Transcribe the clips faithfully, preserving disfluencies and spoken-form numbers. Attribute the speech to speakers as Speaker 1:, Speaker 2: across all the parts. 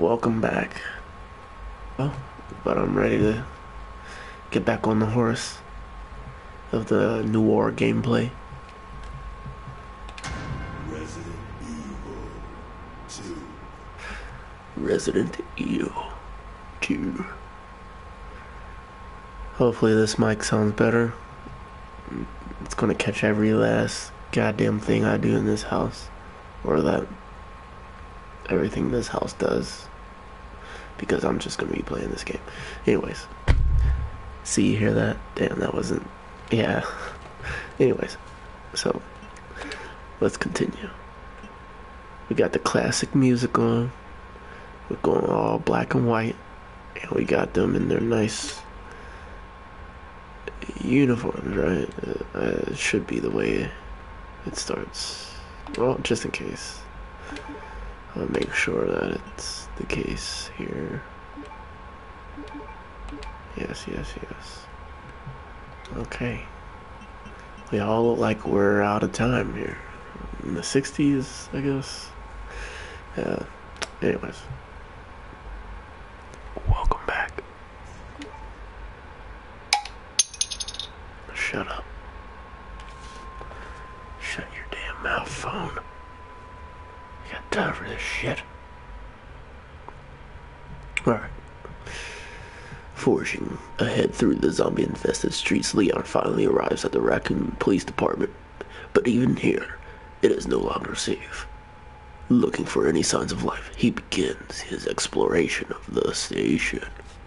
Speaker 1: Welcome back. Oh, but I'm ready to get back on the horse of the Noir gameplay.
Speaker 2: Resident Evil two.
Speaker 1: Resident Evil two. Hopefully this mic sounds better. It's gonna catch every last goddamn thing I do in this house. Or that everything this house does. Because I'm just gonna be playing this game. Anyways. See, you hear that? Damn, that wasn't... Yeah. Anyways. So, let's continue. We got the classic music on. We're going all black and white. And we got them in their nice uniforms, right? Uh, it should be the way it starts. Well, just in case. I'll make sure that it's the case here. Yes, yes, yes. Okay. We all look like we're out of time here. In the sixties, I guess. Yeah. Anyways. Welcome back. Shut up. Shut your damn mouth, phone. You got time for this shit. Alright. Forging ahead through the zombie-infested streets, Leon finally arrives at the Raccoon Police Department. But even here, it is no longer safe. Looking for any signs of life, he begins his exploration of the station.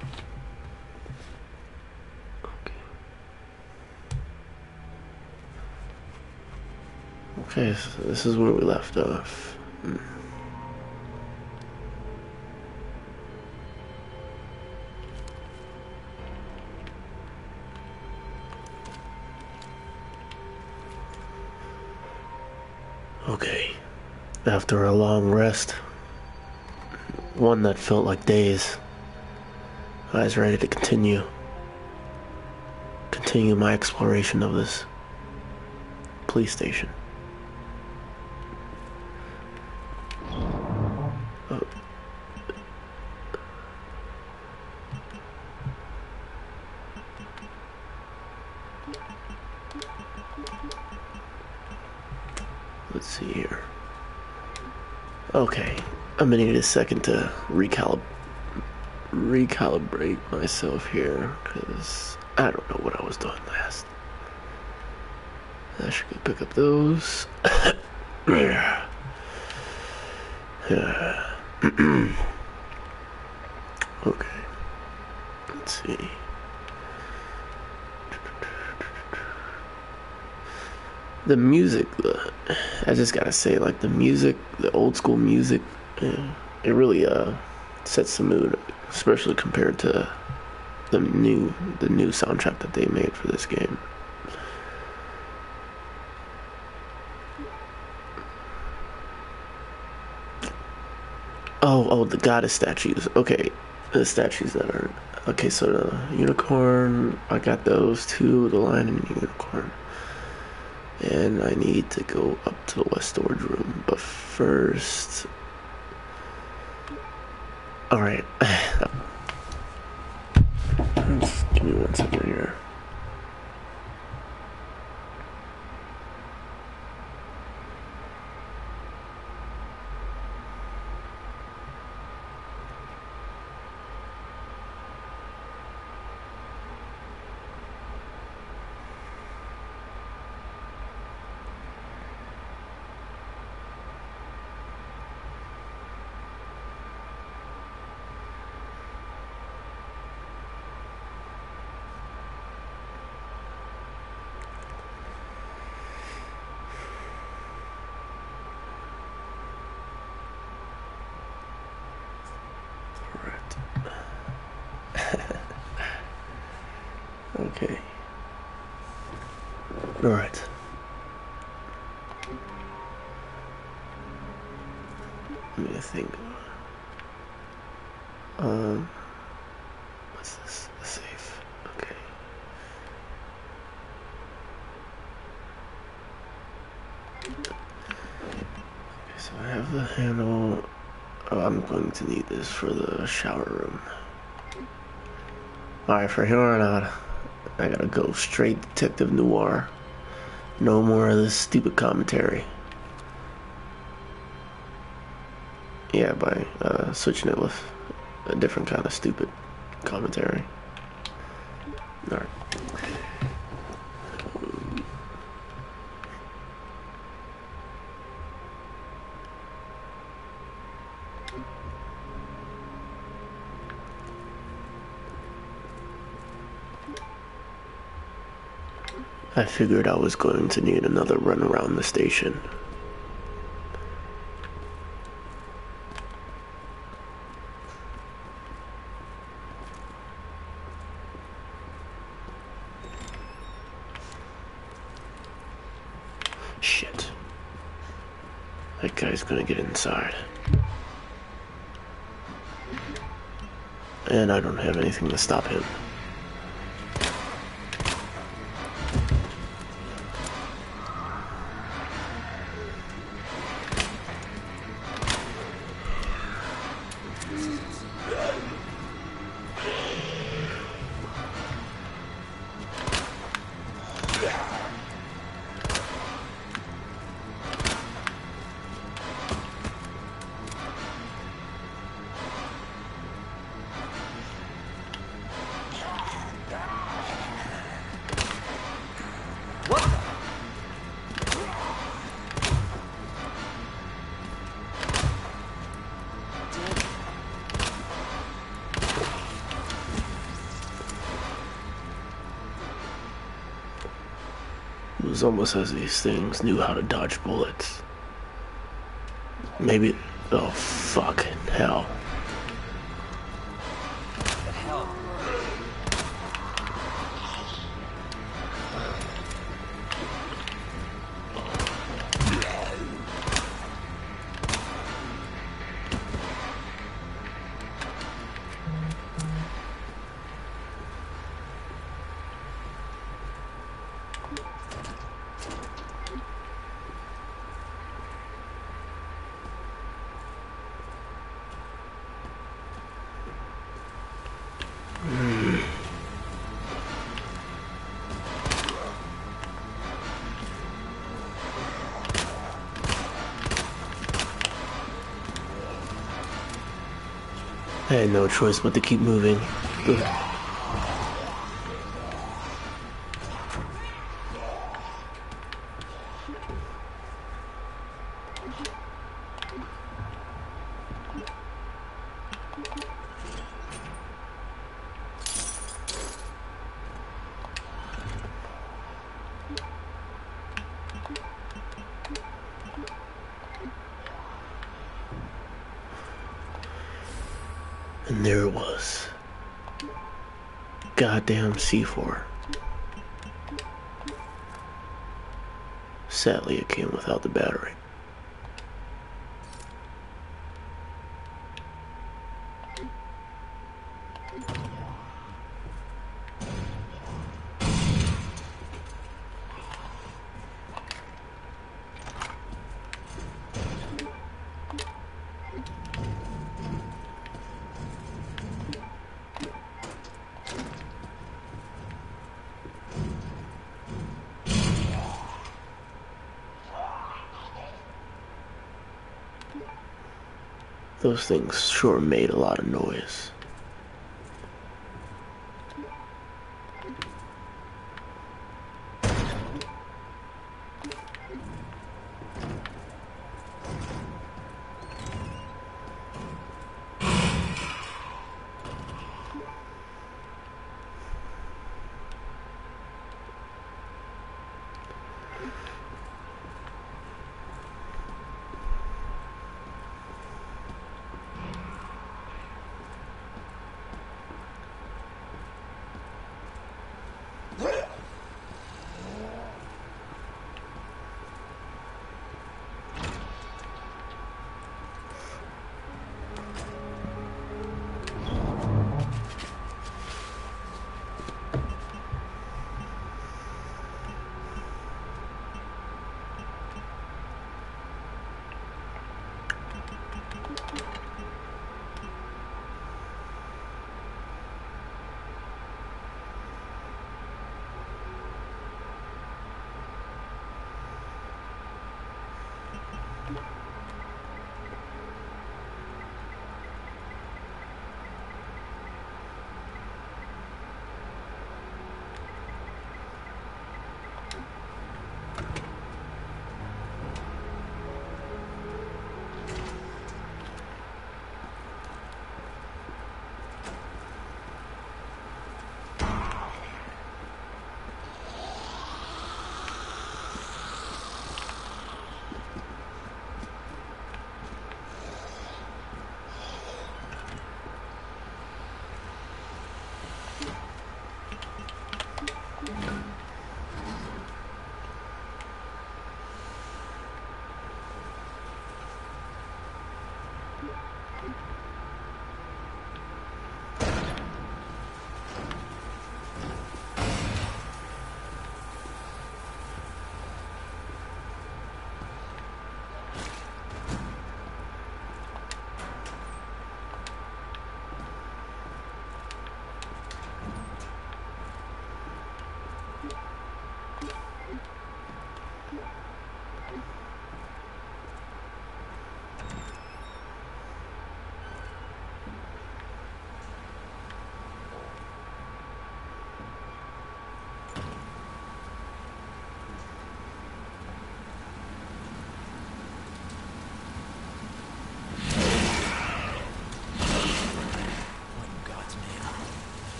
Speaker 1: Okay. Okay, so this is where we left off. Hmm. Okay, after a long rest, one that felt like days, I was ready to continue, continue my exploration of this police station. Oh. Let's see here. Okay, I'm gonna need a second to recalib recalibrate myself here, because I don't know what I was doing last. I should go pick up those. Yeah. Yeah. Okay. Let's see. The music, the, I just gotta say, like, the music, the old school music, yeah, it really uh sets the mood, especially compared to the new the new soundtrack that they made for this game. Oh, oh, the goddess statues. Okay, the statues that are okay. So the unicorn, I got those two, the lion and the unicorn. And I need to go up to the west storage room, but first... Alright. Give me one second here. Okay. Alright. Let me think. Um, what's this? The safe. Okay. Okay, so I have the handle. Oh, I'm going to need this for the shower room. Alright, for here on out, I gotta go straight Detective Noir. No more of this stupid commentary. Yeah, by uh, switching it with a different kind of stupid commentary. Alright. I figured I was going to need another run around the station. Shit. That guy's gonna get inside. And I don't have anything to stop him. It was almost as these things knew how to dodge bullets. Maybe... Oh, fuck. Hell. I had no choice but to keep moving. Ugh. And there it was. Goddamn C four. Sadly, it came without the battery. Those things sure made a lot of noise.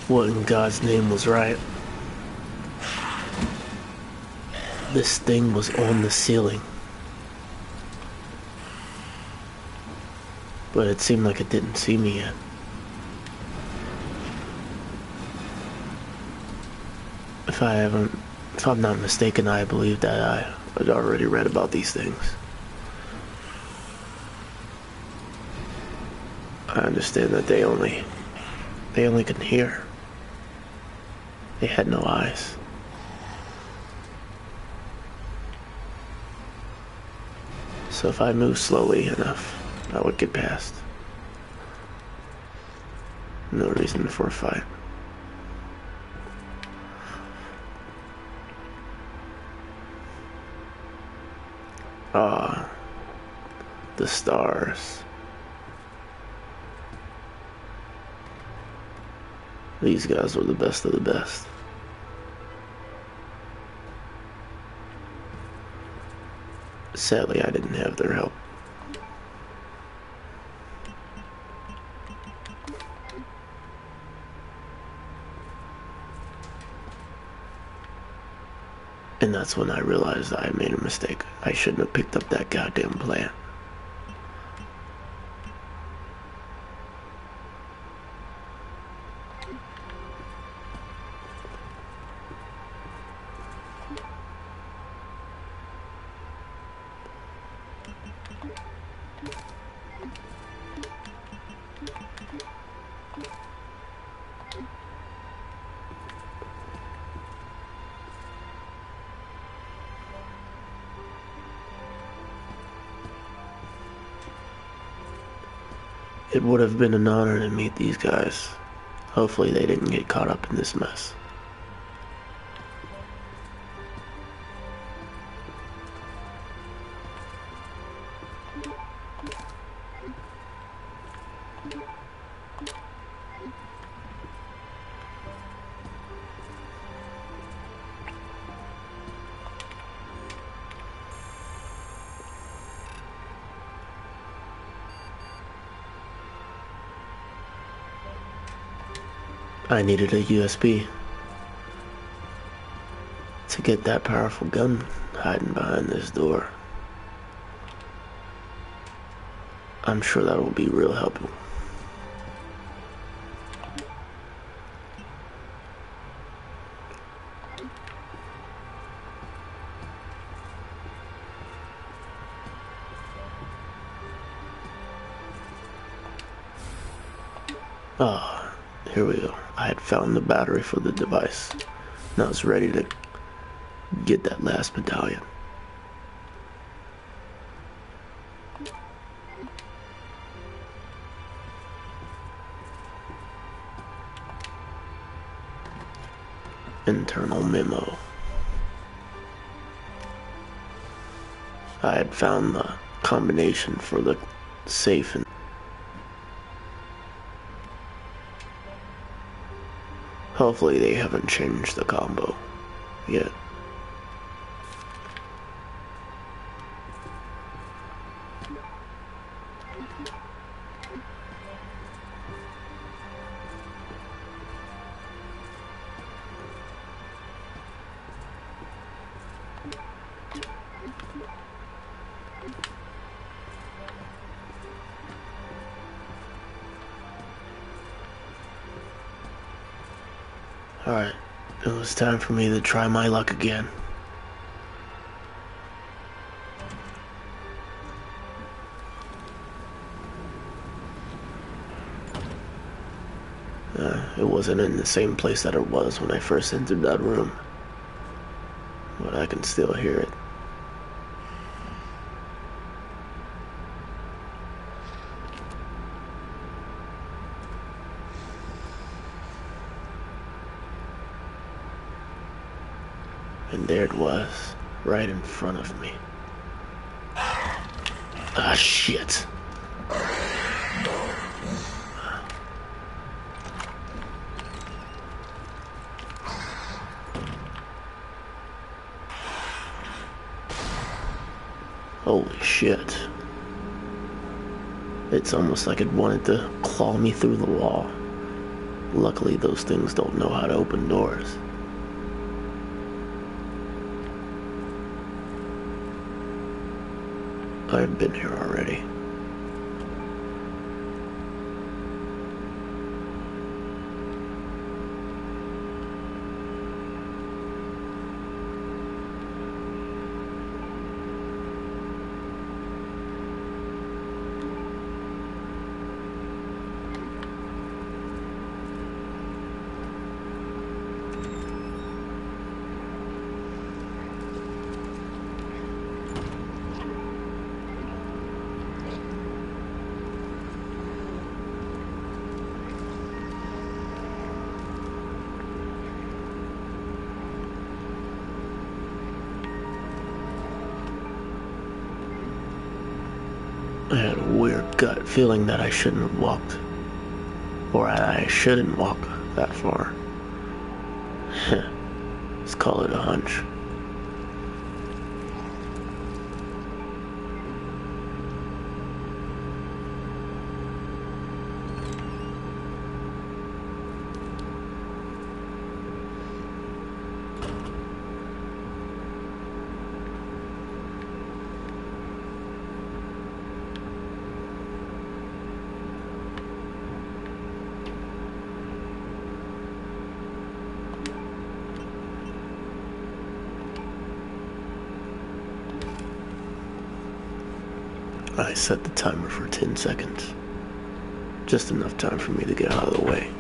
Speaker 1: What in God's name was right? This thing was on the ceiling. But it seemed like it didn't see me yet. If I haven't, if I'm not mistaken, I believe that I had already read about these things. I understand that they only, they only can hear. They had no eyes. So if I moved slowly enough, I would get past. No reason for a fight. Ah, the stars. These guys were the best of the best. Sadly, I didn't have their help. And that's when I realized I made a mistake. I shouldn't have picked up that goddamn plant. It would have been an honor to meet these guys. Hopefully they didn't get caught up in this mess. I needed a U S B to get that powerful gun hiding behind this door. I'm sure that will be real helpful. Ah, oh, here we go. I had found the battery for the device, and I was ready to get that last medallion. Internal memo. I had found the combination for the safe and hopefully they haven't changed the combo yet. Alright, it was time for me to try my luck again. Uh, it wasn't in the same place that it was when I first entered that room, but I can still hear it. And there it was, right in front of me. Ah, shit. Holy shit. It's almost like it wanted to claw me through the wall. Luckily, those things don't know how to open doors. I've been here already. I had a weird gut feeling that I shouldn't have walked. Or I shouldn't walk that far. Let's call it a hunch. I set the timer for ten seconds. Just enough time for me to get out of the way.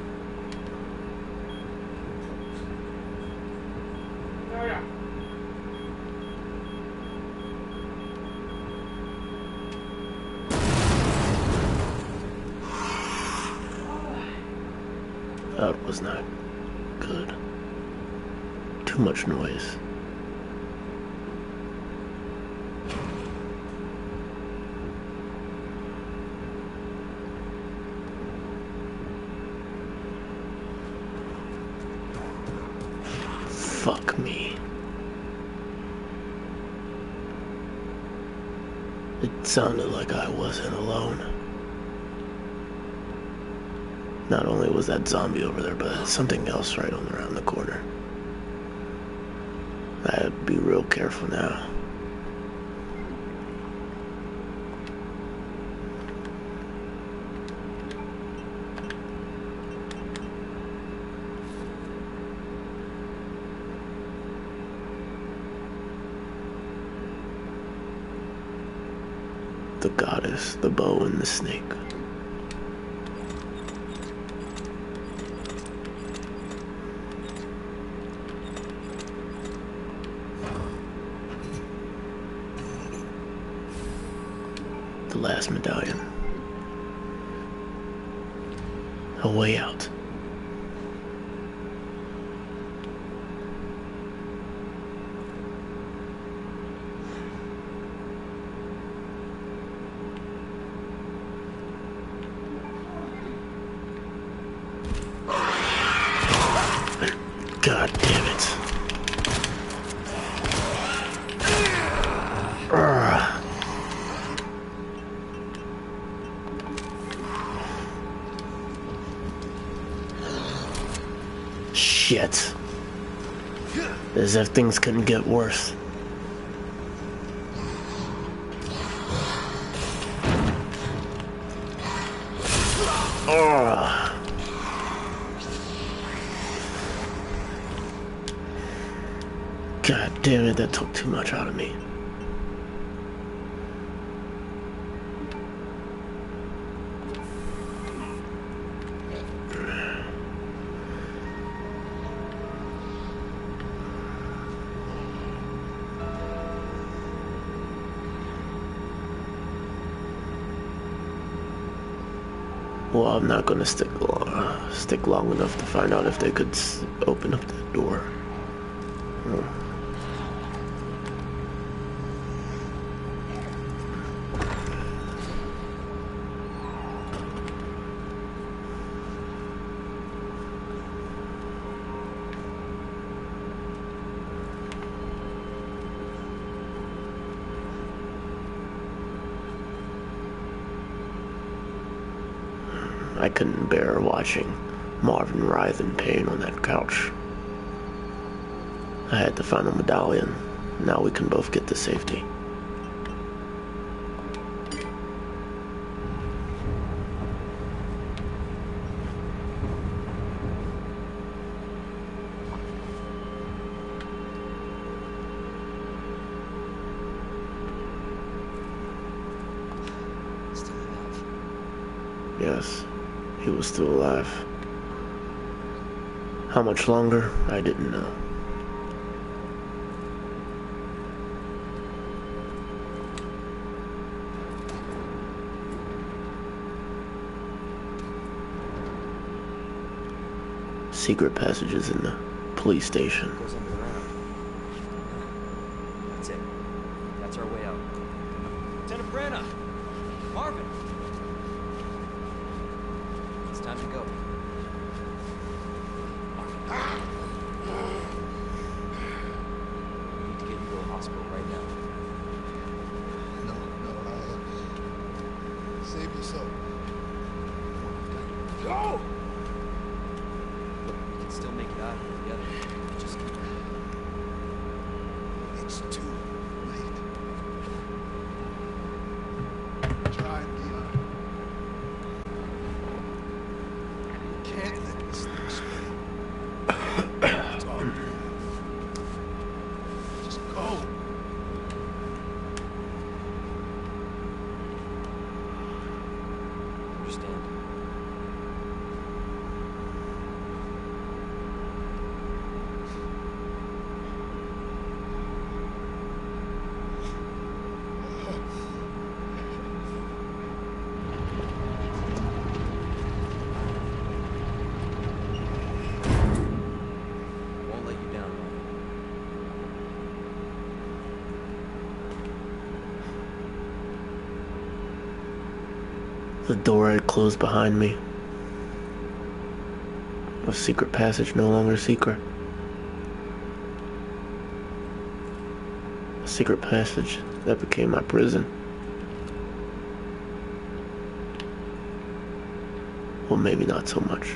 Speaker 1: That was not good. Too much noise. Fuck me. It sounded like I wasn't alone. Not only was that zombie over there, but something else right on around the corner. I had to be real careful now. The goddess, the bow, and the snake. The last medallion. A way out. God damn it. Urgh. Shit. As if things couldn't get worse. Urgh. God damn it, that took too much out of me. Well, I'm not gonna stick long, uh, stick long enough to find out if they could s open up that door. Oh. I couldn't bear watching Marvin writhed in pain on that couch. I had to find a medallion. Now we can both get to safety.
Speaker 3: Still alive.
Speaker 1: Yes, he was still alive. How much longer, I didn't know. Secret passages in the police station.
Speaker 3: Goes under the ground. That's it. That's our way out. Lieutenant Brenna! Marvin! It's time to go. We need to get you to a hospital right now.
Speaker 4: No, no, I... Save yourself. Go!
Speaker 3: Look, we can still make it out of here together. Just...
Speaker 4: It's too late. Try, Leon. Can't let this thing spin. Talk. Just go.
Speaker 3: understand. Won't let you down, Marvin.
Speaker 1: The door had closed behind me. A secret passage no longer secret. A secret passage that became my prison. Well, maybe not so much.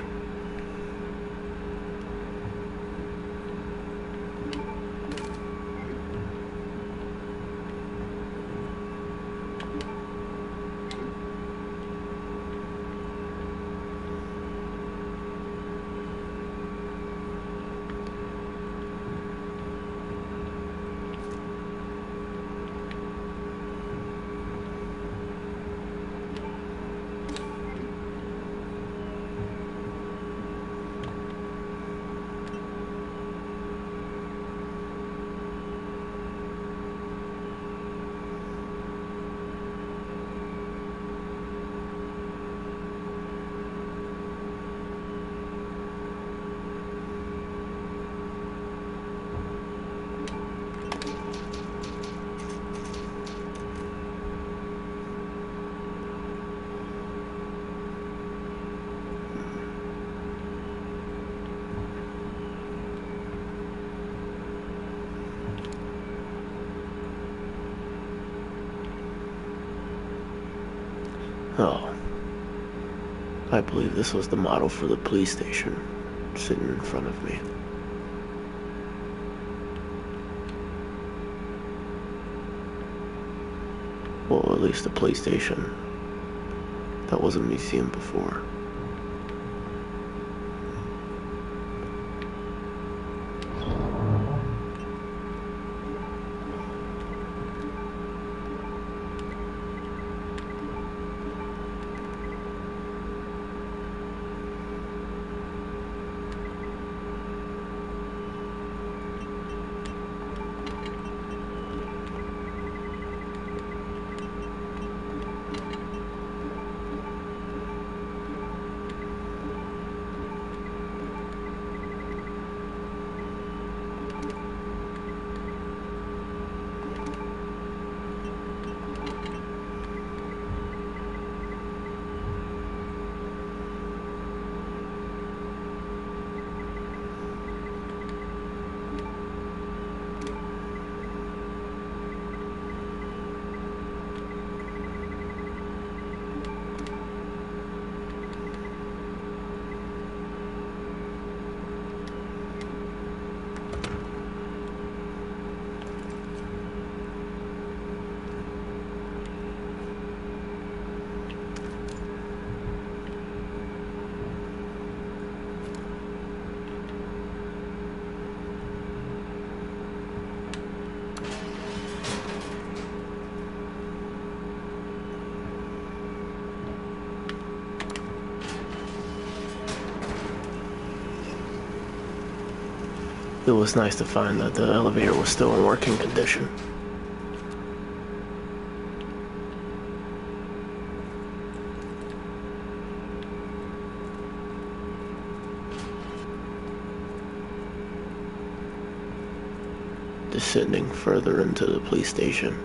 Speaker 1: Oh, I believe this was the model for the police station sitting in front of me. Well, at least the police station that was a museum before. It was nice to find that the elevator was still in working condition. Descending further into the police station.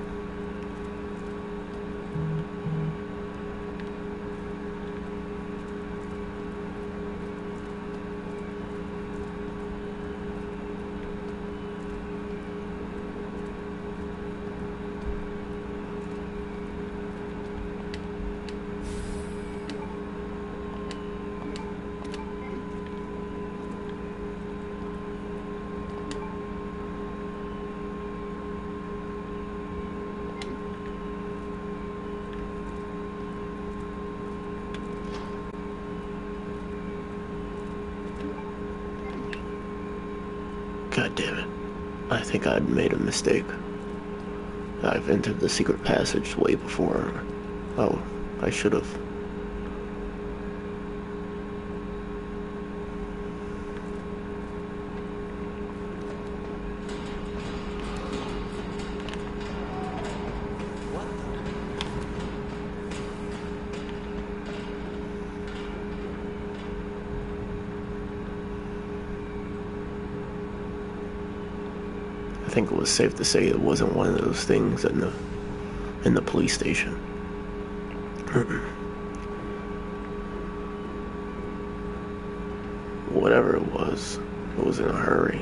Speaker 1: God damn it. I think I'd made a mistake. I've entered the secret passage way before. Oh, I should have. I think it was safe to say it wasn't one of those things in the in the police station. Whatever it was, it was in a hurry.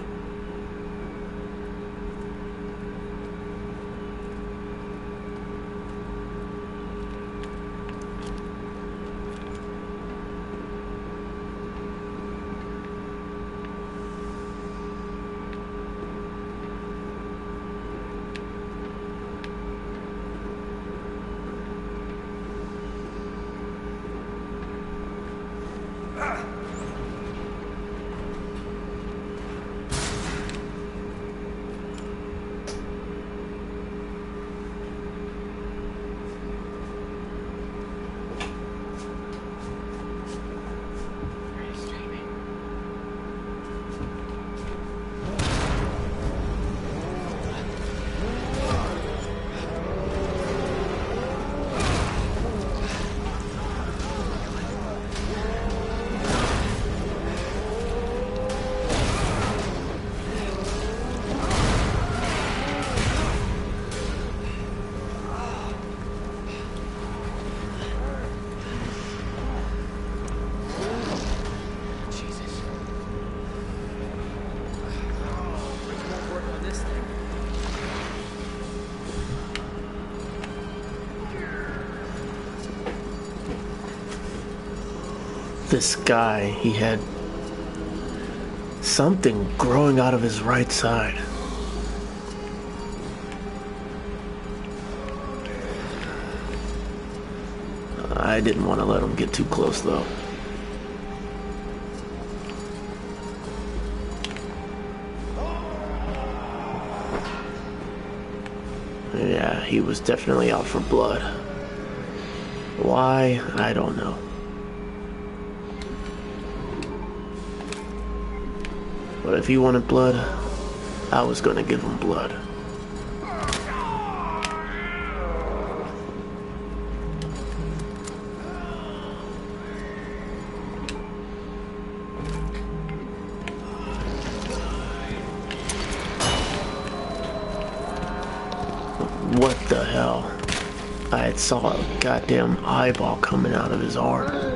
Speaker 1: This guy, he had something growing out of his right side. I didn't want to let him get too close though. Yeah, he was definitely out for blood. Why? I don't know. But if he wanted blood, I was gonna give him blood. What the hell? I saw a goddamn eyeball coming out of his arm.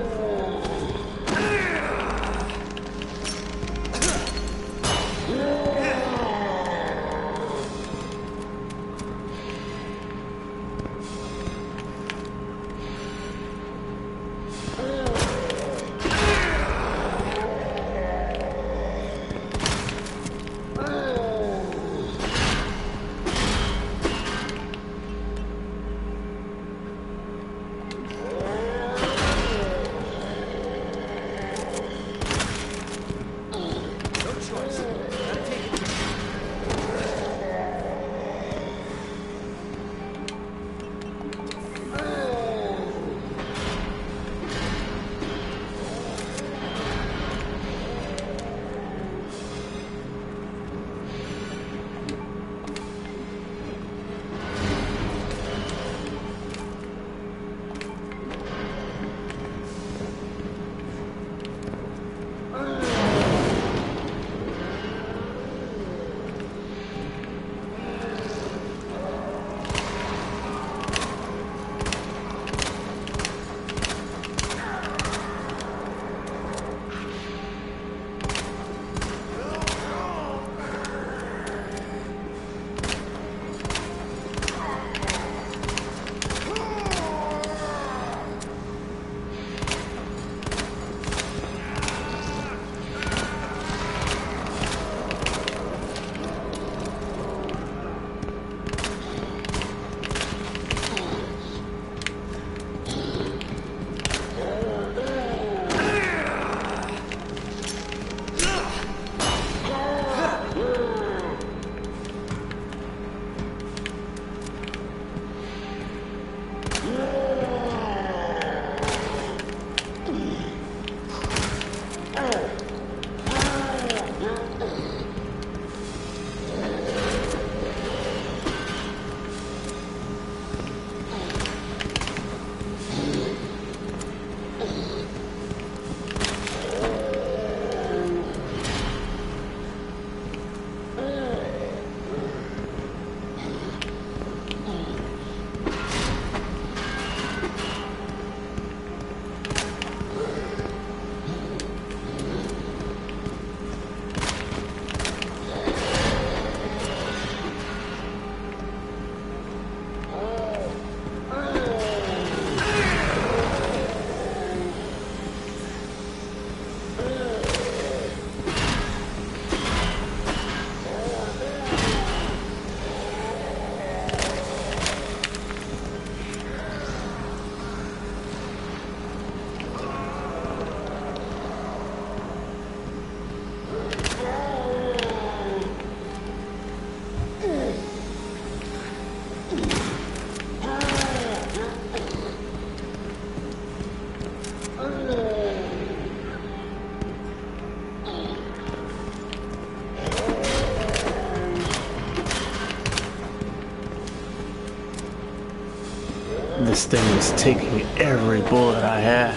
Speaker 1: This thing was taking every bullet I had.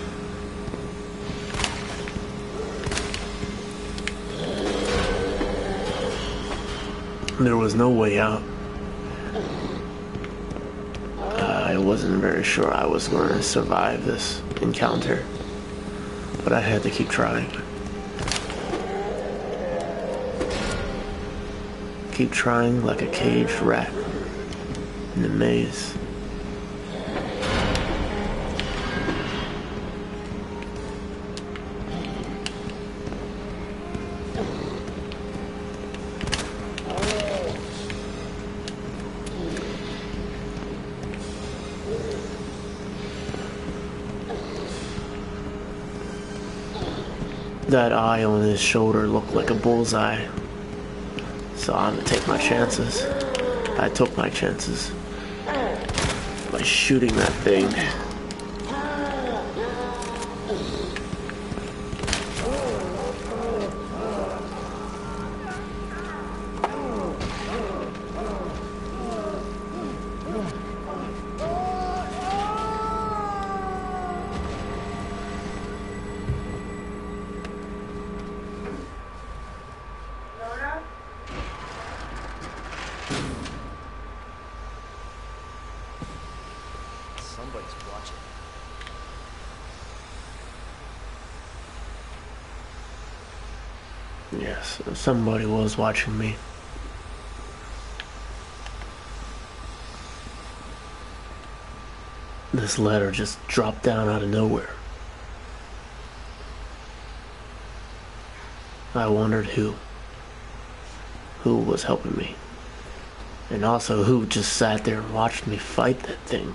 Speaker 1: There was no way out. I wasn't very sure I was going to survive this encounter, but I had to keep trying. Keep trying like a caged rat in a maze. That eye on his shoulder looked like a bullseye, so I'm gonna take my chances. I took my chances by shooting that thing.
Speaker 3: Somebody's watching.
Speaker 1: Yes, somebody was watching me. This letter just dropped down out of nowhere. I wondered who. Who was helping me. And also who just sat there and watched me fight that thing.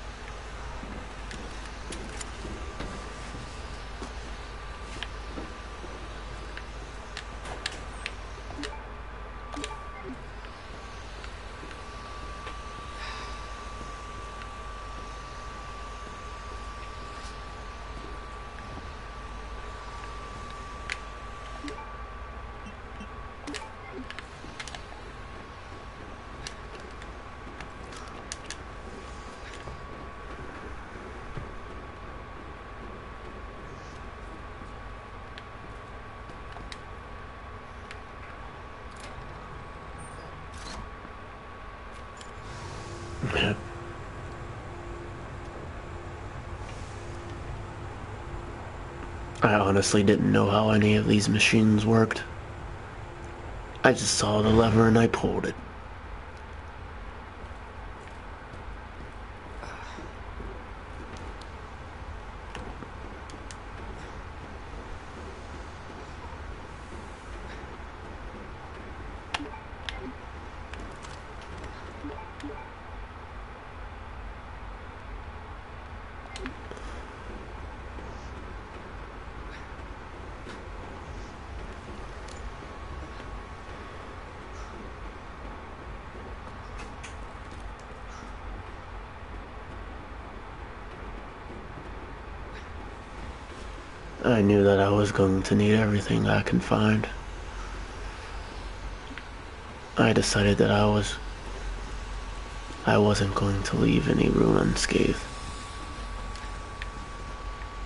Speaker 1: I honestly didn't know how any of these machines worked. I just saw the lever and I pulled it. I knew that I was going to need everything I can find. I decided that I was... I wasn't going to leave any room unscathed.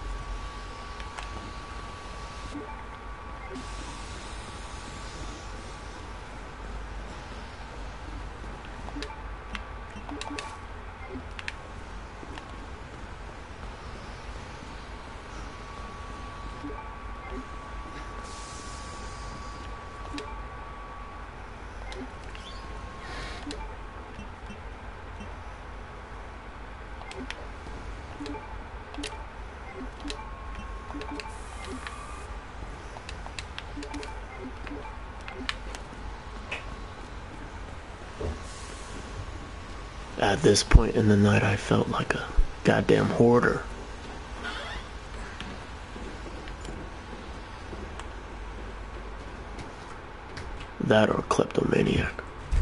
Speaker 1: At this point in the night, I felt like a goddamn hoarder. That or kleptomaniac.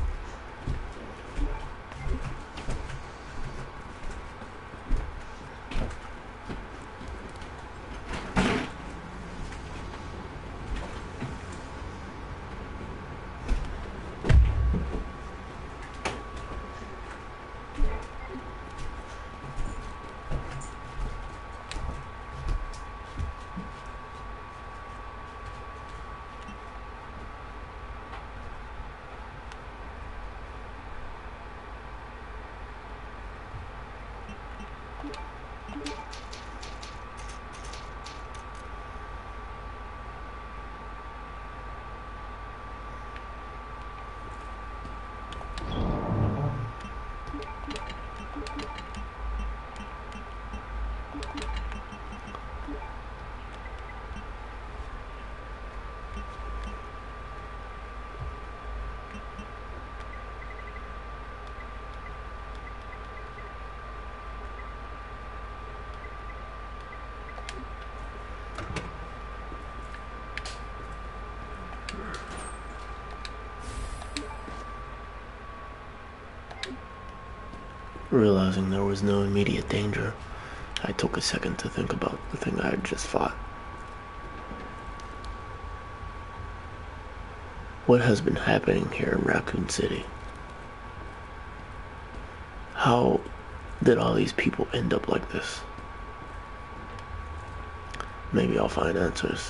Speaker 1: Realizing there was no immediate danger, I took a second to think about the thing I had just fought. What has been happening here in Raccoon City? How did all these people end up like this? Maybe I'll find answers.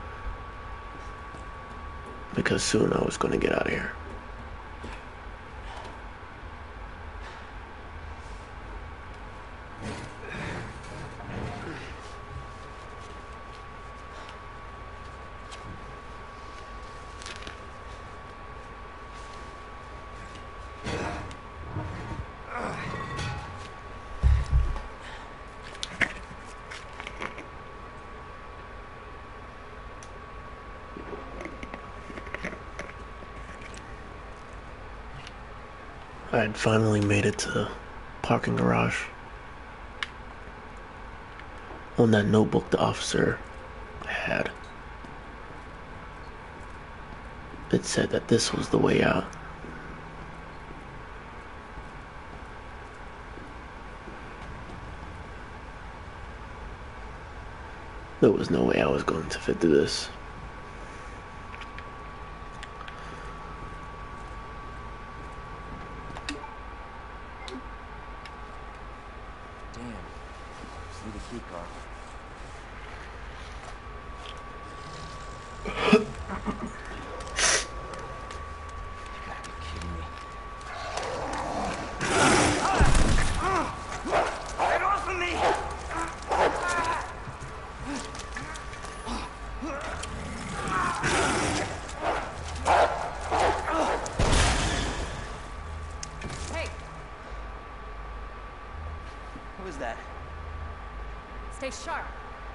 Speaker 1: Because soon I was going to get out of here. I had finally made it to the parking garage. On that notebook the officer had, it said that this was the way out. There was no way I was going to fit through this.
Speaker 5: Stay sharp.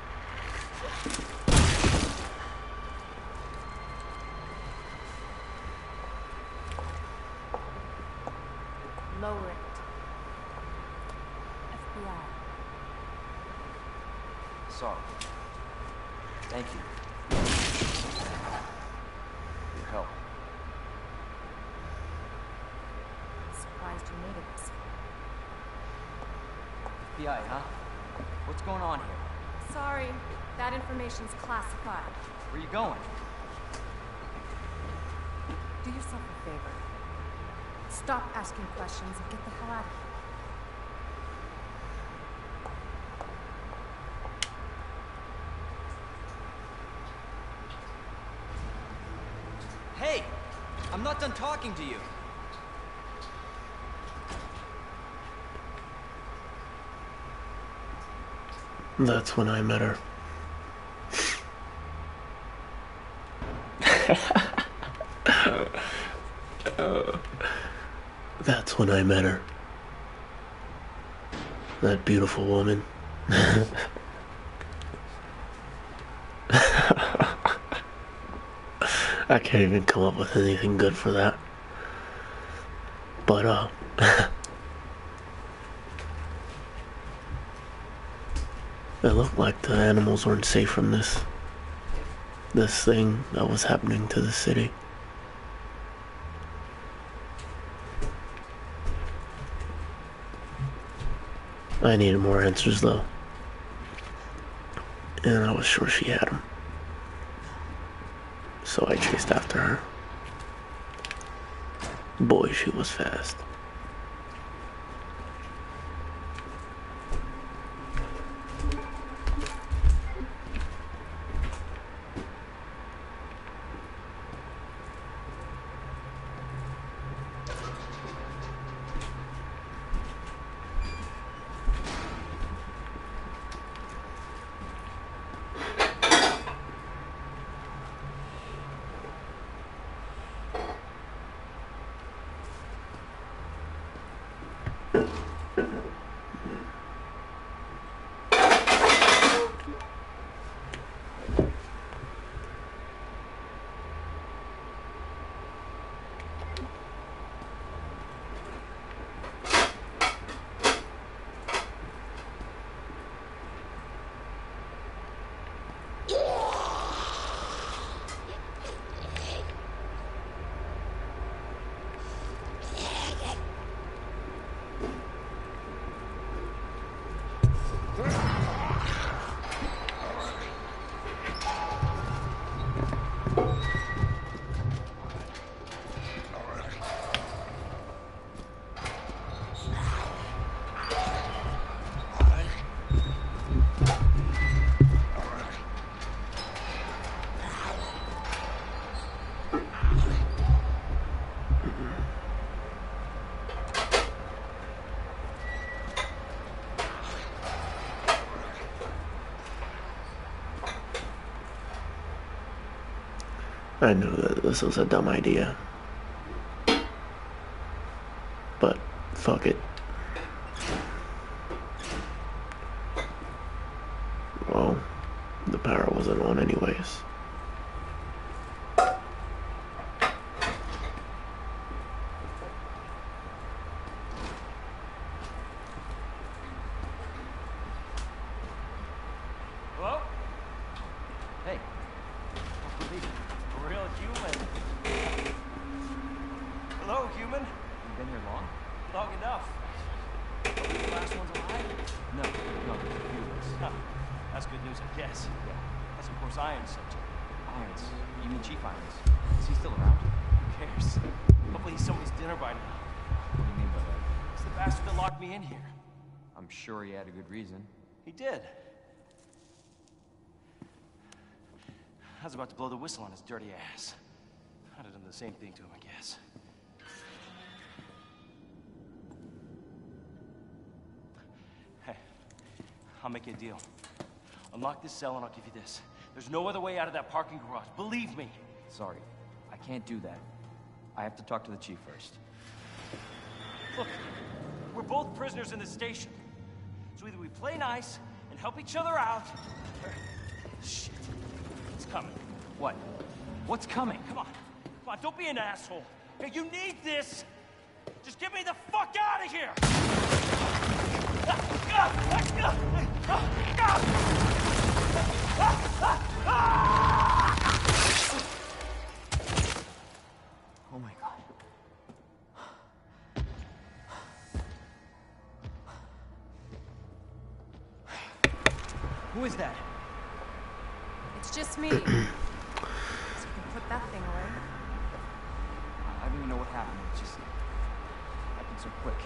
Speaker 5: Lower it. F B I.
Speaker 3: Sorry. Thank you. Your help.
Speaker 5: Surprised you made it this far.
Speaker 3: F B I, huh? What's going on here?
Speaker 5: Sorry, that information's classified.
Speaker 3: Where are you going?
Speaker 5: Do yourself a favor. Stop asking questions and get the hell out of here.
Speaker 3: Hey! I'm not done talking to you.
Speaker 1: That's when I met her. That's when I met her. That beautiful woman I can't even come up with anything good for that. But, uh... it looked like the animals weren't safe from this. This thing that was happening to the city. I needed more answers, though. And I was sure she had them. So I chased after her. Boy, she was fast. I knew that this was a dumb idea. But, fuck it. Well, the power wasn't on anyways.
Speaker 3: Hello? Hey. A real human. Hello, human. You been here long? Long enough. Are we the last ones alive? No, no, there's a few of us. Huh. That's good news, I guess. Yeah. That's of course Irons' subject. Irons? You mean Chief Irons? Is he still around? Who cares? Hopefully he's somebody's dinner by now. What do you mean by that? It's the bastard that locked me in here. I'm sure he had a good reason. He did. I was about to blow the whistle on his dirty ass. I'd have done the same thing to him, I guess. Hey, I'll make you a deal. Unlock this cell and I'll give you this. There's no other way out of that parking garage. Believe me. Sorry, I can't do that. I have to talk to the chief first. Look, we're both prisoners in this station. So either we play nice and help each other out, or... Shit. It's coming. What? What's coming? Come on. Come on, don't be an asshole. Hey, you need this. Just get me the fuck out of here! Oh my God. Who is that?
Speaker 5: It's just me. So you can put that thing away.
Speaker 3: I don't even know what happened. It just happened so quick.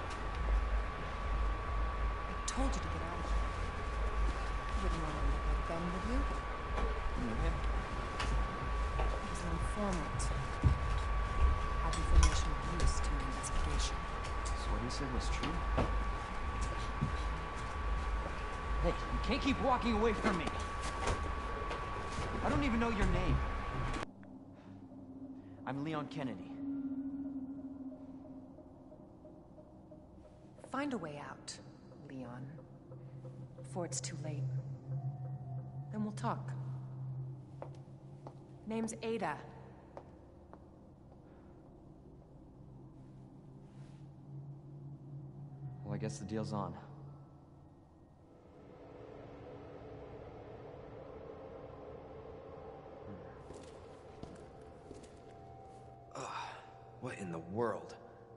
Speaker 5: I told you to get out of here. You wouldn't want to look like Ben, would you?
Speaker 3: You know him?
Speaker 5: He was an informant. Had information of use to an investigation.
Speaker 3: So what he said was true? Hey, you can't keep walking away from me. I don't even know your name. I'm Leon Kennedy.
Speaker 5: Find a way out, Leon. before it's too late. Then we'll talk. Name's Ada.
Speaker 3: Well, I guess the deal's on.
Speaker 6: Ugh, what in the world?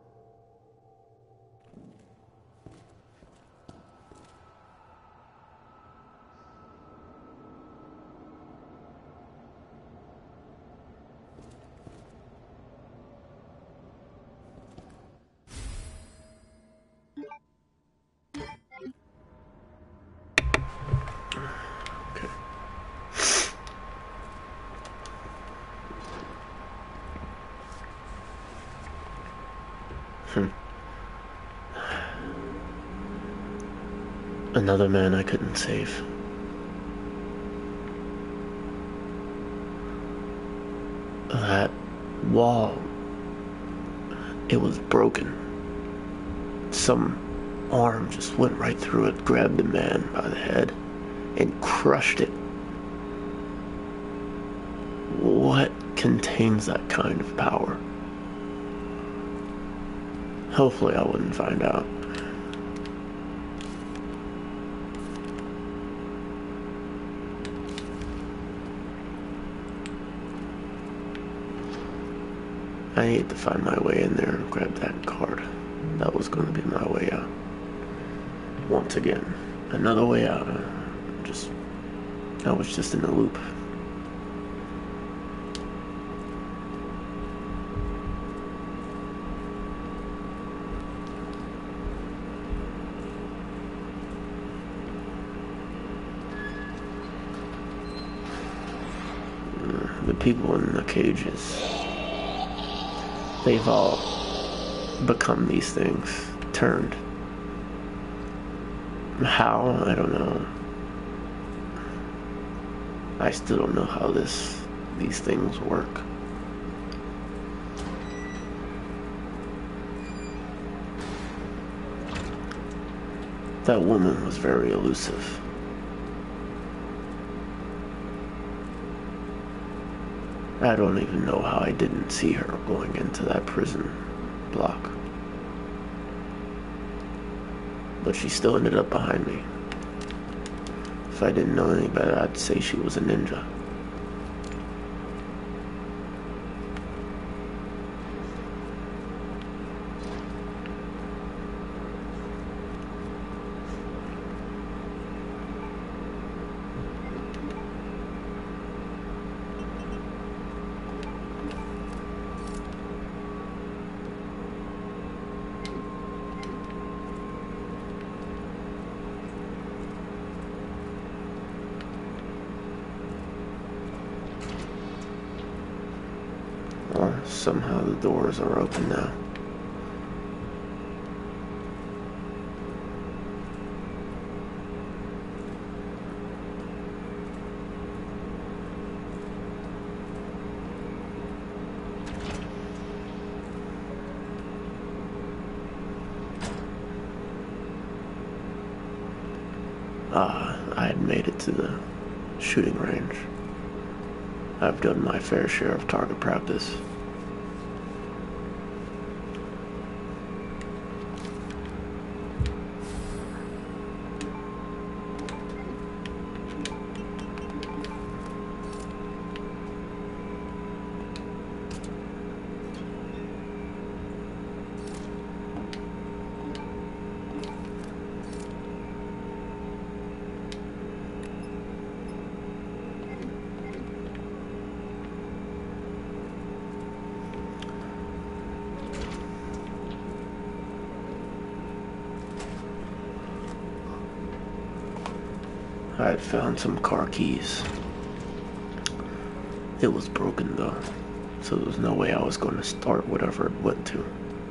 Speaker 1: Okay. Hmm. Another man I couldn't save. That wall, it was broken. Some arm just went right through it, grabbed the man by the head, and crushed it. What contains that kind of power? Hopefully I wouldn't find out. I need to find my way in there and grab that card. That was going to be my way out. Once again, another way out. Uh, just, I was just in a loop. The people in the cages, they've all become these things, turned. How? I don't know. I still don't know how this, these things work. That woman was very elusive. I don't even know how I didn't see her going into that prison block. But she still ended up behind me. If I didn't know any better, I'd say she was a ninja. Somehow the doors are open now. Ah, I had made it to the shooting range. I've done my fair share of target practice. I had found some car keys. It was broken though, so there was no way I was going to start whatever it went to.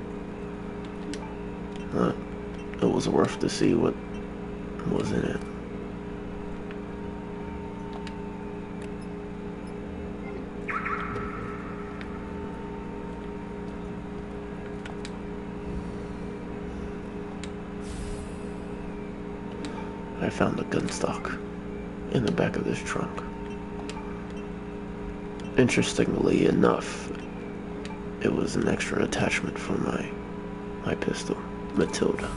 Speaker 1: But it was worth to see what was in it. I found the gun stock in the back of this trunk. Interestingly enough, it was an extra attachment for my my pistol, Matilda.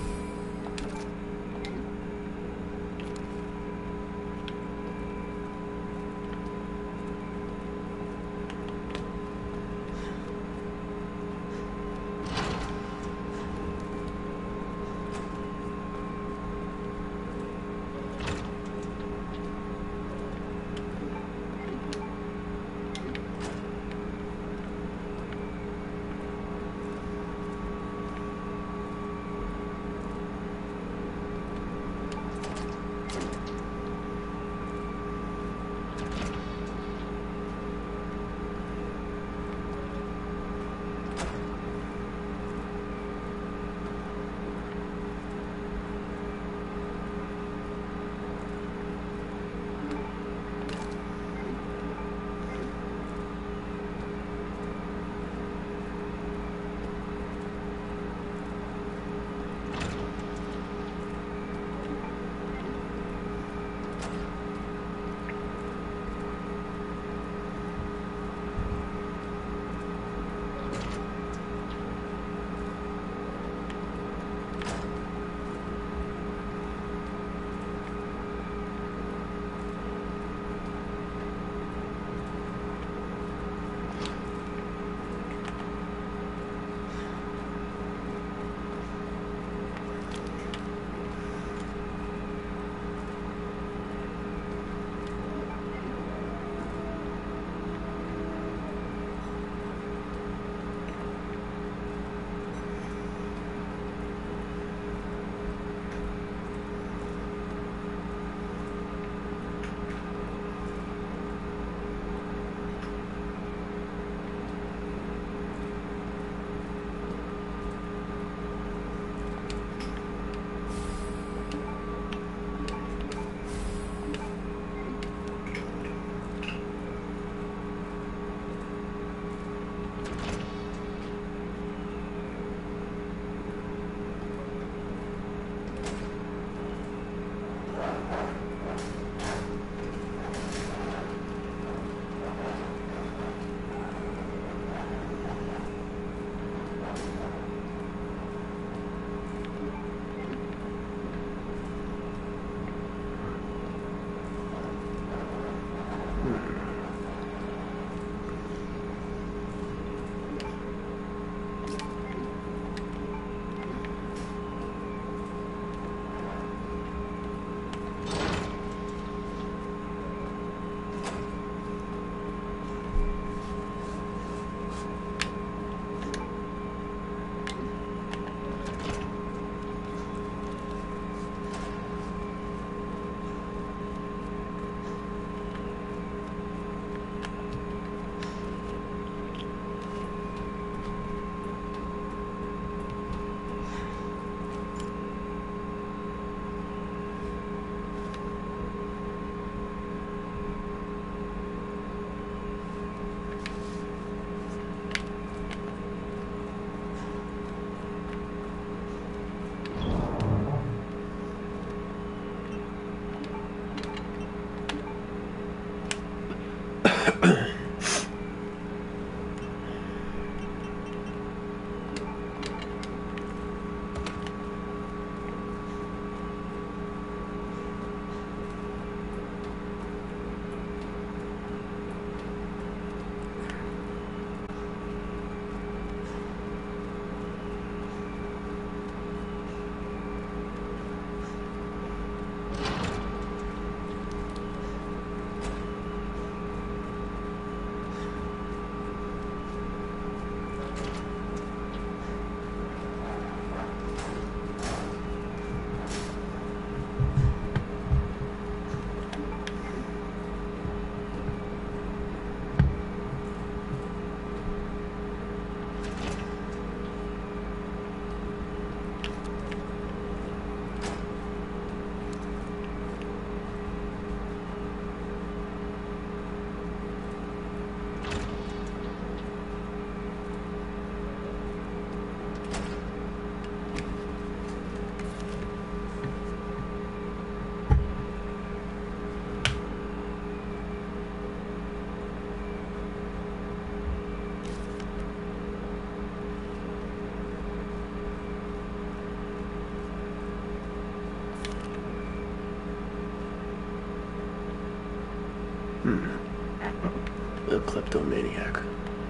Speaker 1: The kleptomaniac.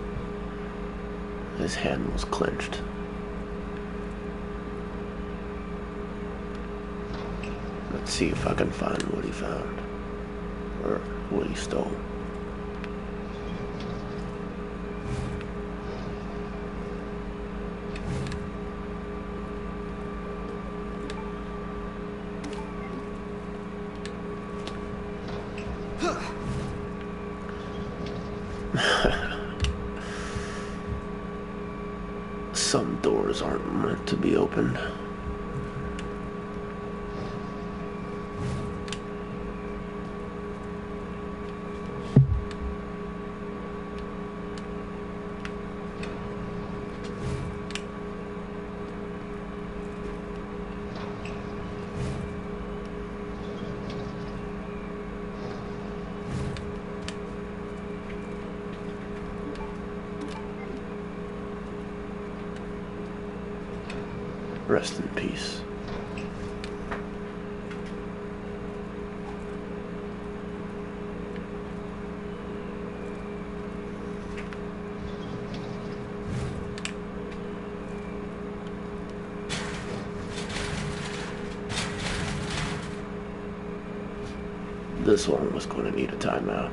Speaker 1: His hand was clenched. Let's see if I can find what he found. Or what he stole. Some doors aren't meant to be opened. Rest in peace. This one was going to need a timeout.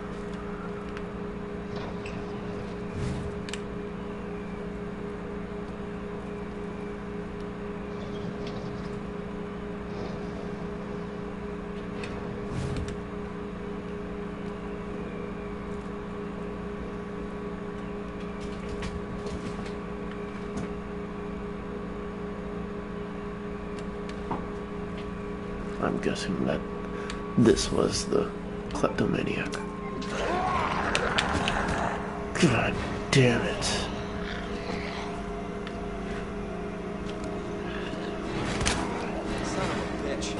Speaker 1: I'm guessing that this was the kleptomaniac. God damn it.
Speaker 6: Son of a bitch.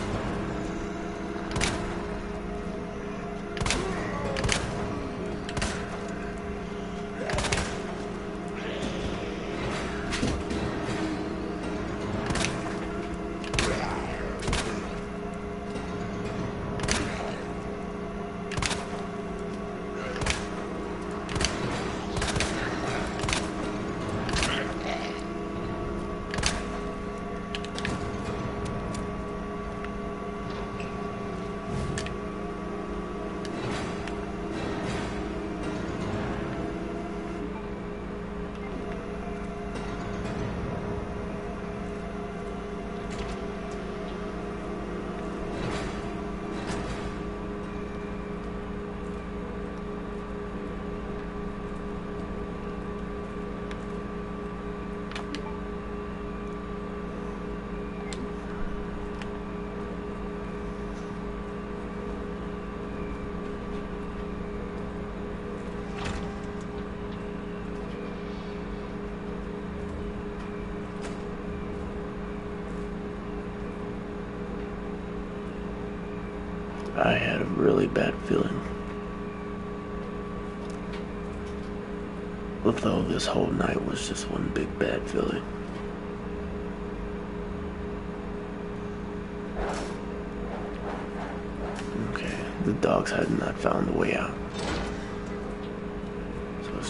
Speaker 1: I had a really bad feeling. Although this whole night was just one big bad feeling. Okay, the dogs had not found a way out. So it's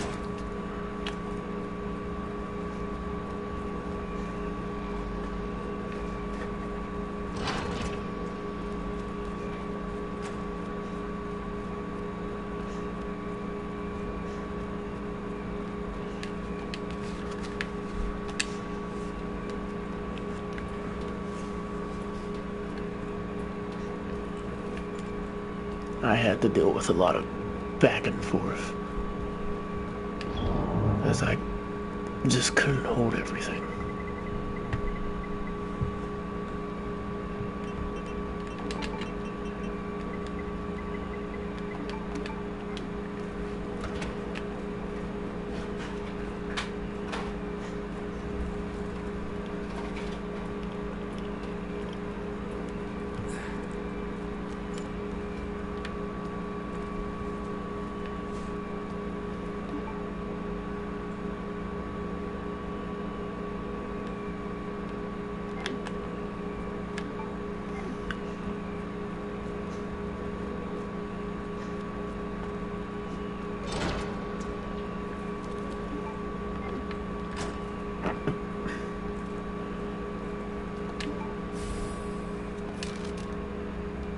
Speaker 1: I had to deal with a lot of back and forth, as I just couldn't hold everything.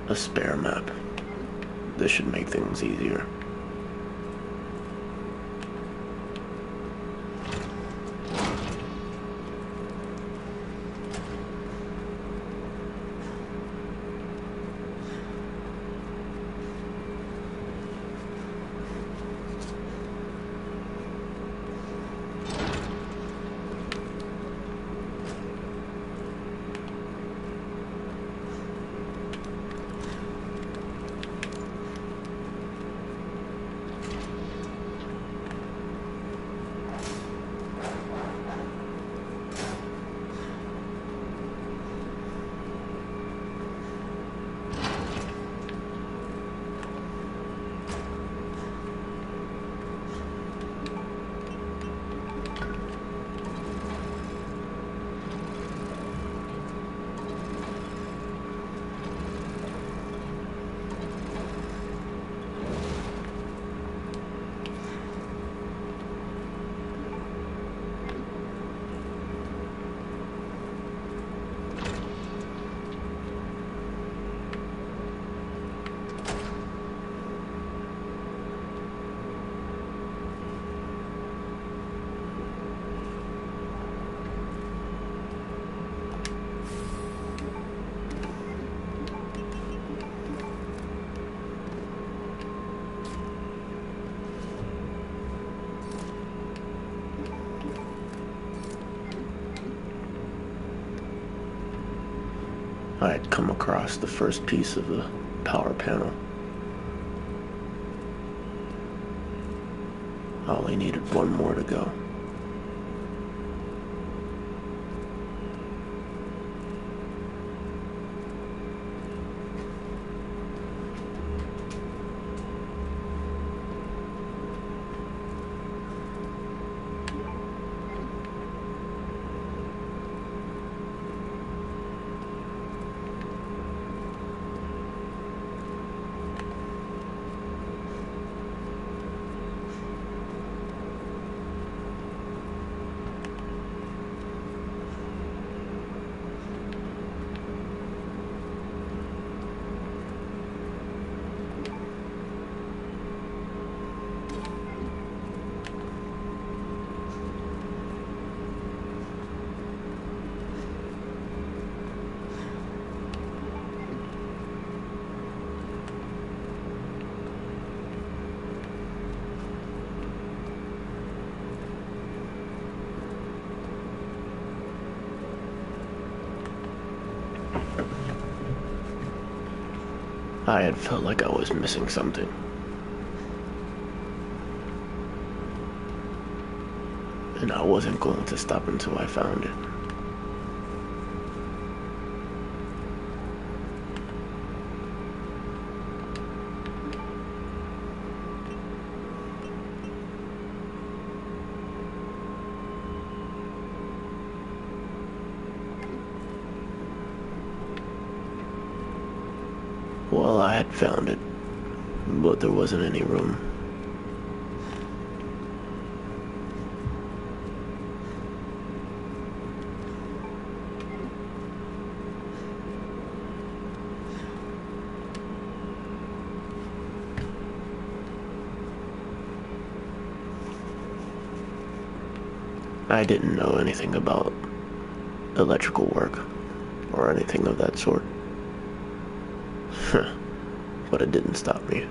Speaker 1: a spare map. This should make things easier. I had come across the first piece of the power panel. I only needed one more to go. I had felt like I was missing something. And I wasn't going to stop until I found it. Well, I had found it, but there wasn't any room. I didn't know anything about electrical work or anything of that sort. But it didn't stop me.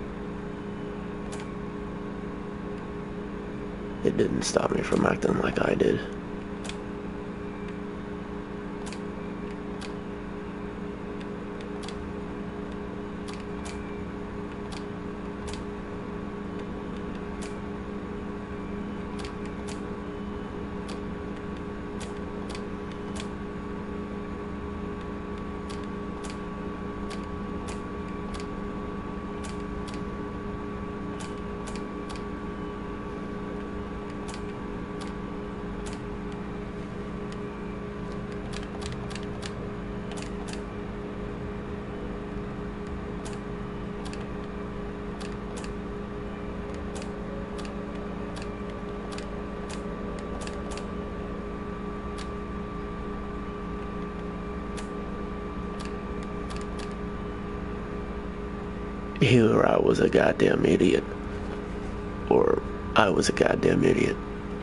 Speaker 1: It didn't stop me from acting like I did. Either I was a goddamn idiot, or I was a goddamn idiot.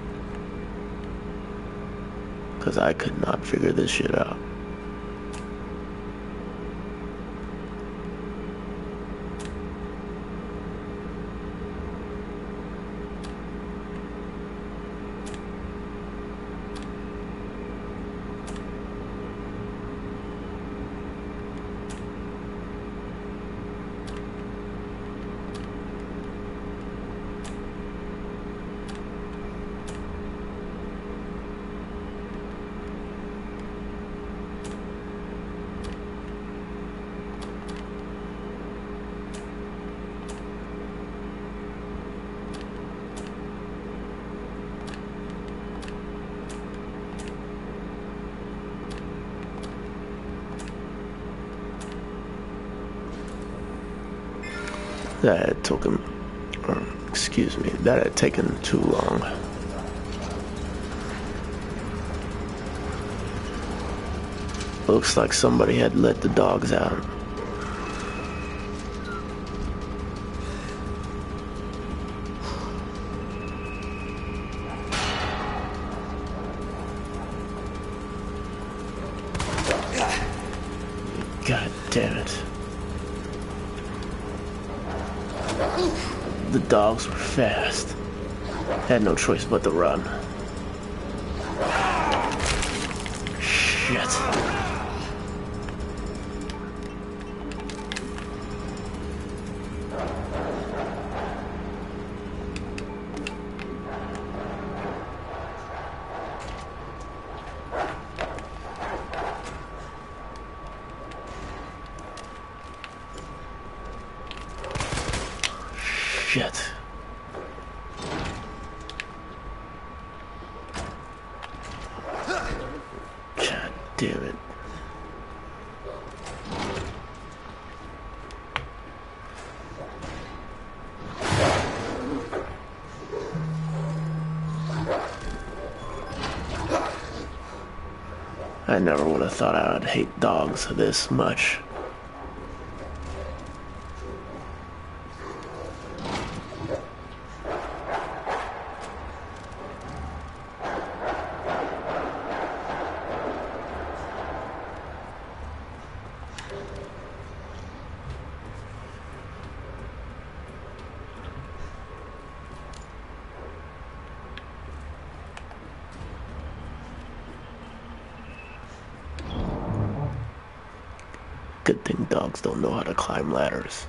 Speaker 1: Because I could not figure this shit out. That had taken, or excuse me, that had taken too long. Looks like somebody had let the dogs out. God damn it. The dogs were fast. Had no choice but to run. Shit. Shit. God damn it. I never would have thought I would hate dogs this much. Good thing dogs don't know how to climb ladders.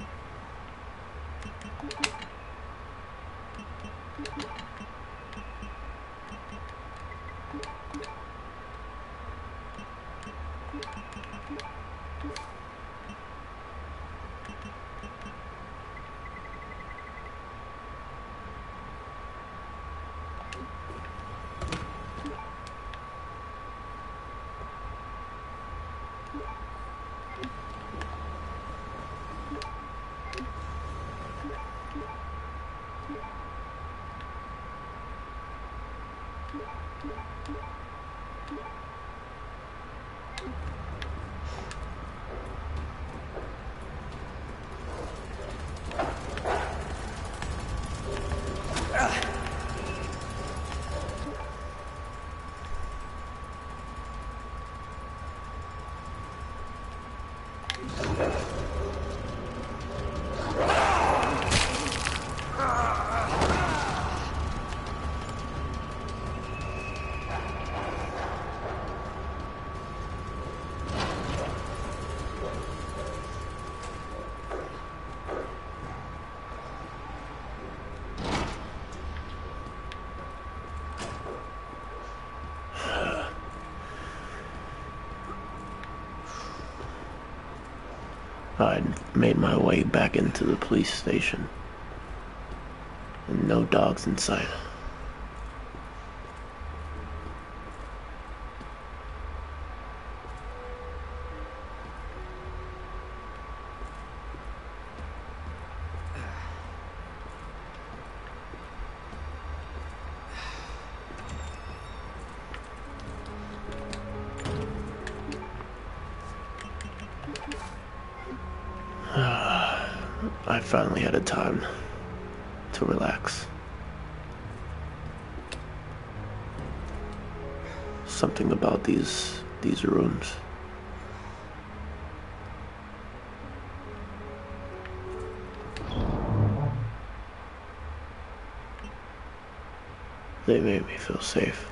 Speaker 1: I'd made my way back into the police station, and no dogs in sight. I finally had a time to relax. Something about these these rooms. They made me feel safe.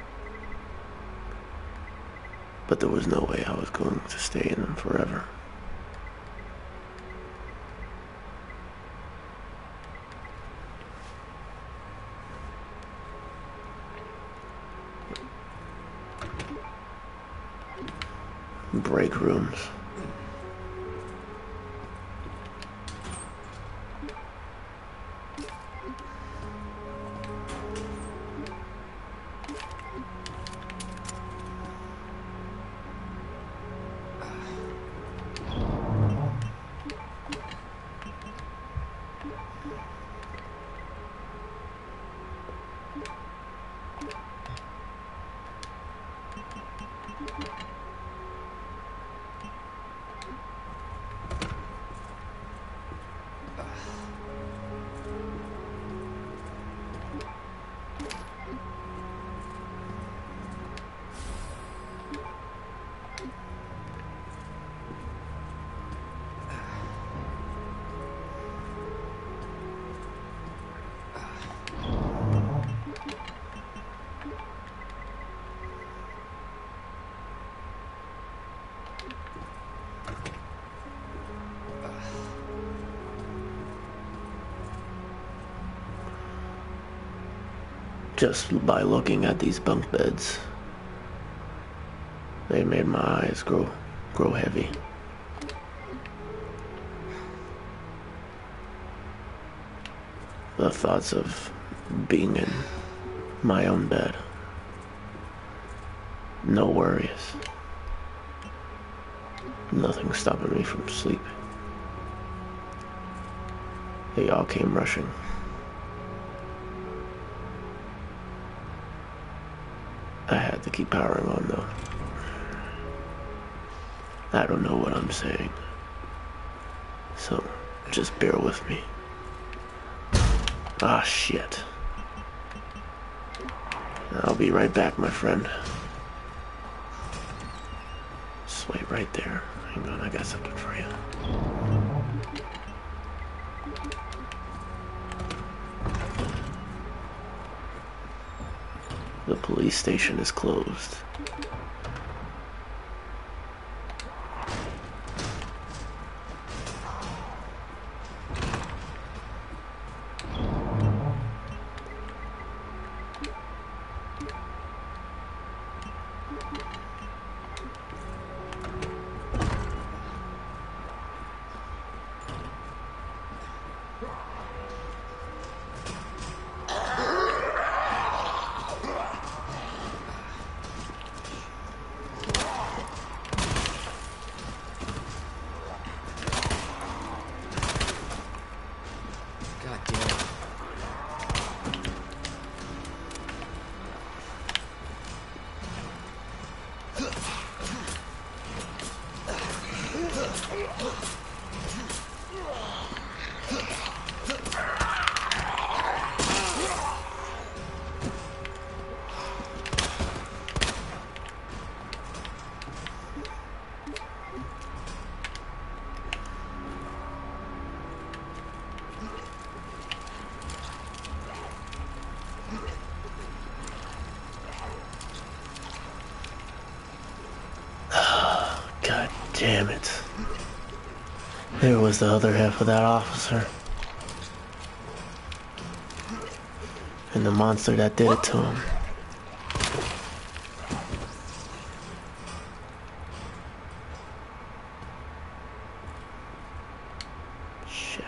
Speaker 1: But there was no way I was going to stay in them forever. Break rooms. Just by looking at these bunk beds, they made my eyes grow grow heavy. The thoughts of being in my own bed. No worries. Nothing stopping me from sleep. They all came rushing. I had to keep powering on though. I don't know what I'm saying, so just bear with me. Ah, shit. I'll be right back, my friend. Just wait right there. Hang on, I got something for you. The police station is closed.
Speaker 6: God damn it.
Speaker 1: God damn it. There was the other half of that officer. And the monster that did it to him. Shit.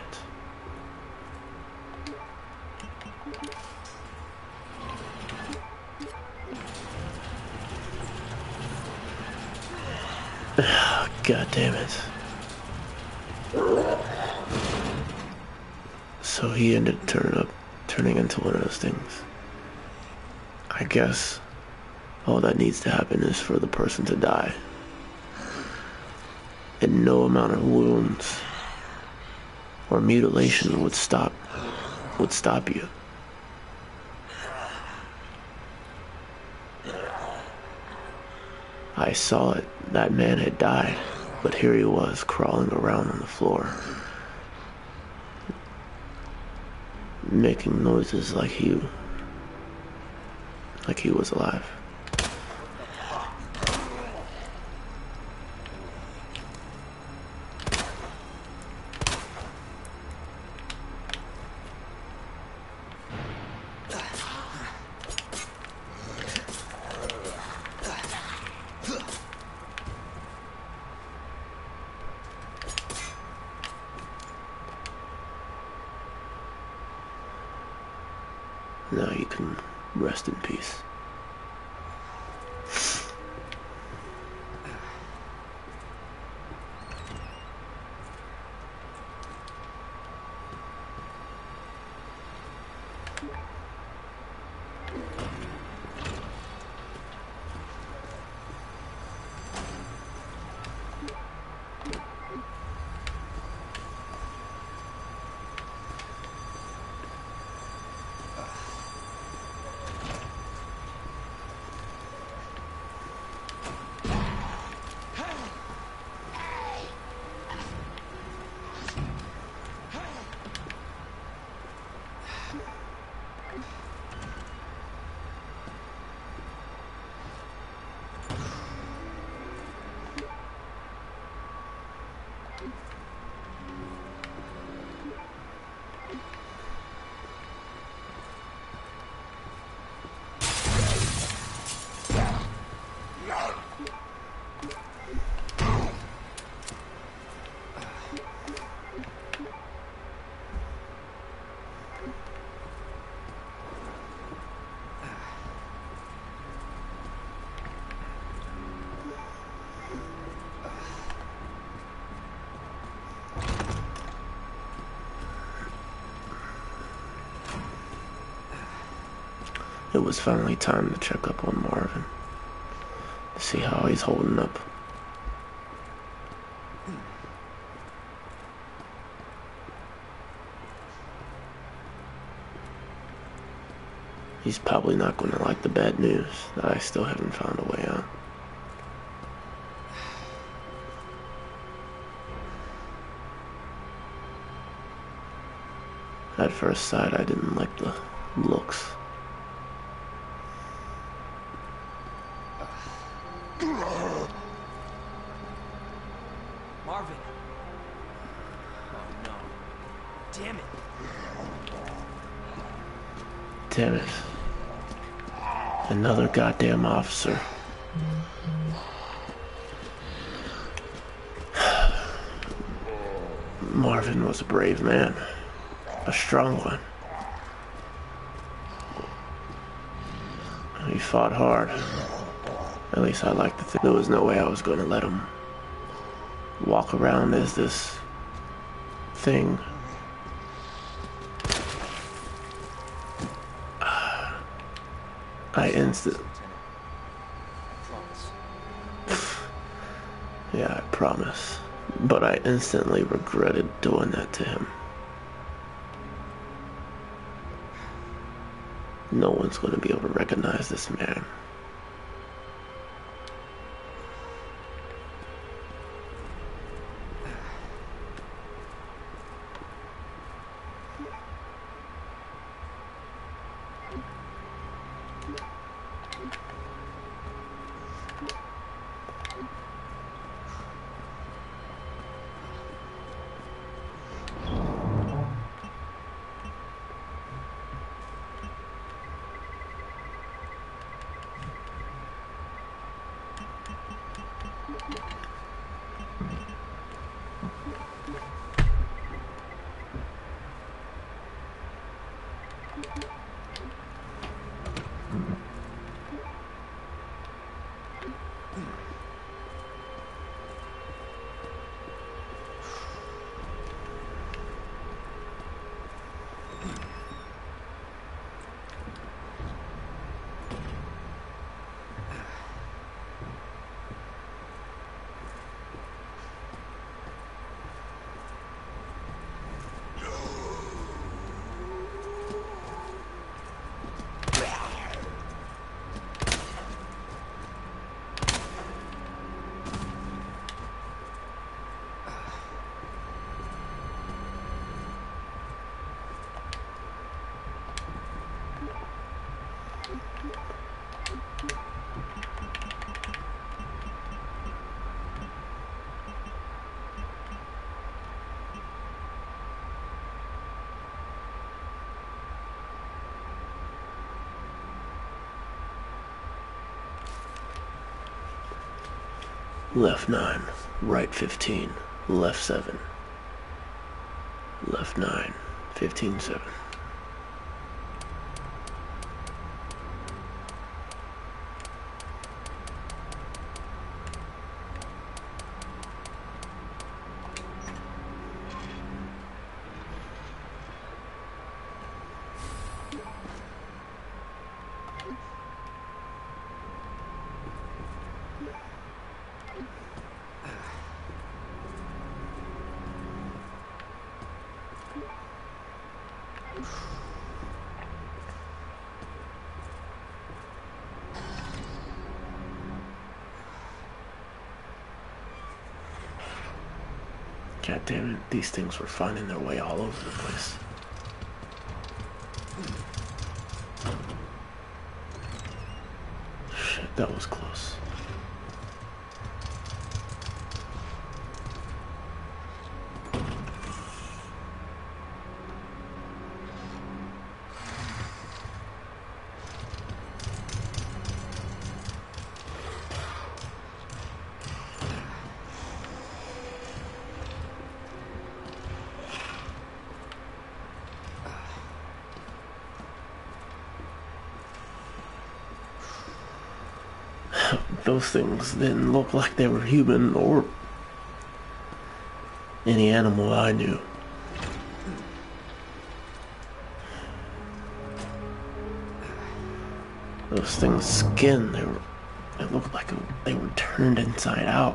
Speaker 1: God damn it. So he ended up turning up, turning into one of those things. I guess all that needs to happen is for the person to die. And no amount of wounds or mutilation would stop would stop you. I saw it. That man had died, but here he was crawling around on the floor, making noises like he like he was alive. Now you can rest in peace. It was finally time to check up on Marvin, to see how he's holding up. He's probably not going to like the bad news that I still haven't found a way out. At first sight, I didn't like the looks.
Speaker 6: Marvin. Oh no. Damn it.
Speaker 1: Damn it. Another goddamn officer. Marvin was a brave man. A strong one. He fought hard. At least I like to think. There was no way I was going to let him walk around as this thing. I instant. Yeah, I promise. But I instantly regretted doing that to him. No one's going to be able to recognize this man. Left nine, right fifteen, left seven, left nine, fifteen seven. God damn it, these things were finding their way all over the place. Shit, that was close. Those things didn't look like they were human or any animal I knew. Those things' skin, they were, it looked like they were turned inside out.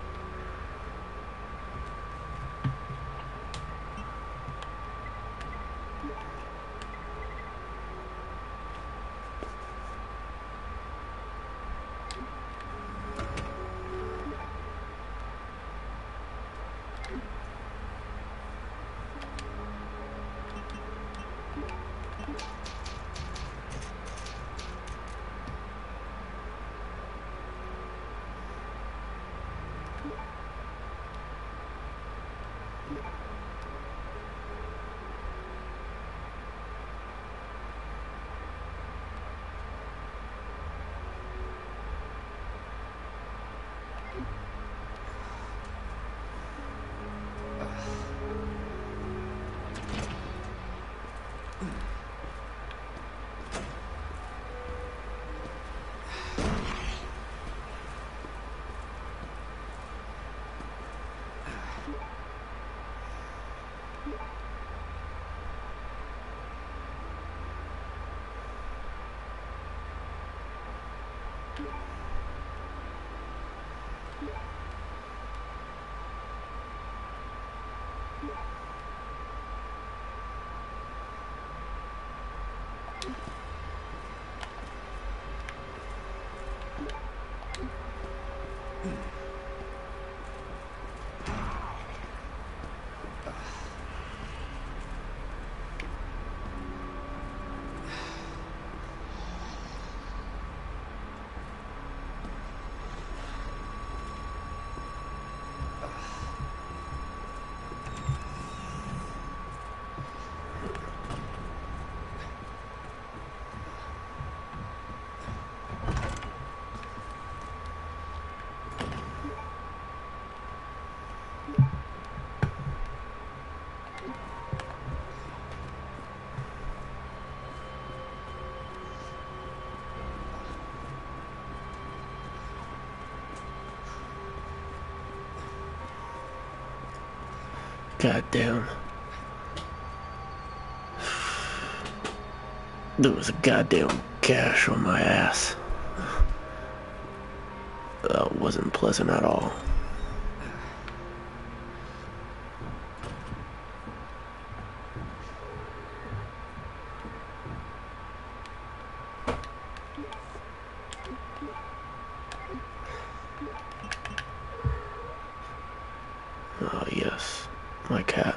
Speaker 1: God damn. There was a goddamn gash on my ass. That wasn't pleasant at all. Oh yes, my cat.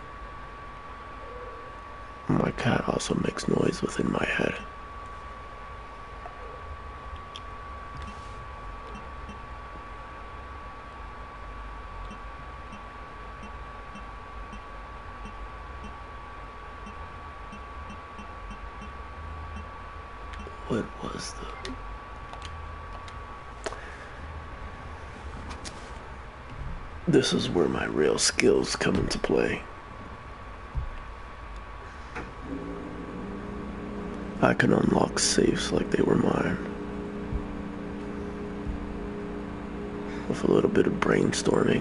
Speaker 1: My cat also makes noise within my head. What was the... This is where my real skills come into play. I can unlock safes like they were mine. With a little bit of brainstorming.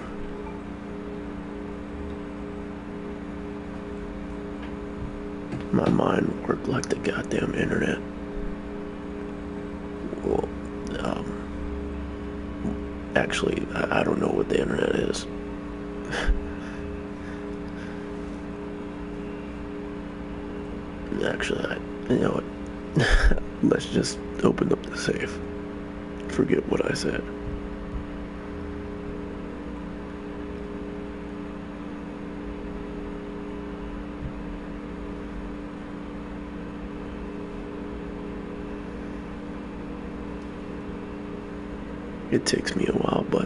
Speaker 1: My mind worked like the goddamn internet. Well, um, actually, I, I don't know what the internet is. Actually, I, you know what? Let's just open up the safe. Forget what I said. It takes me a while, but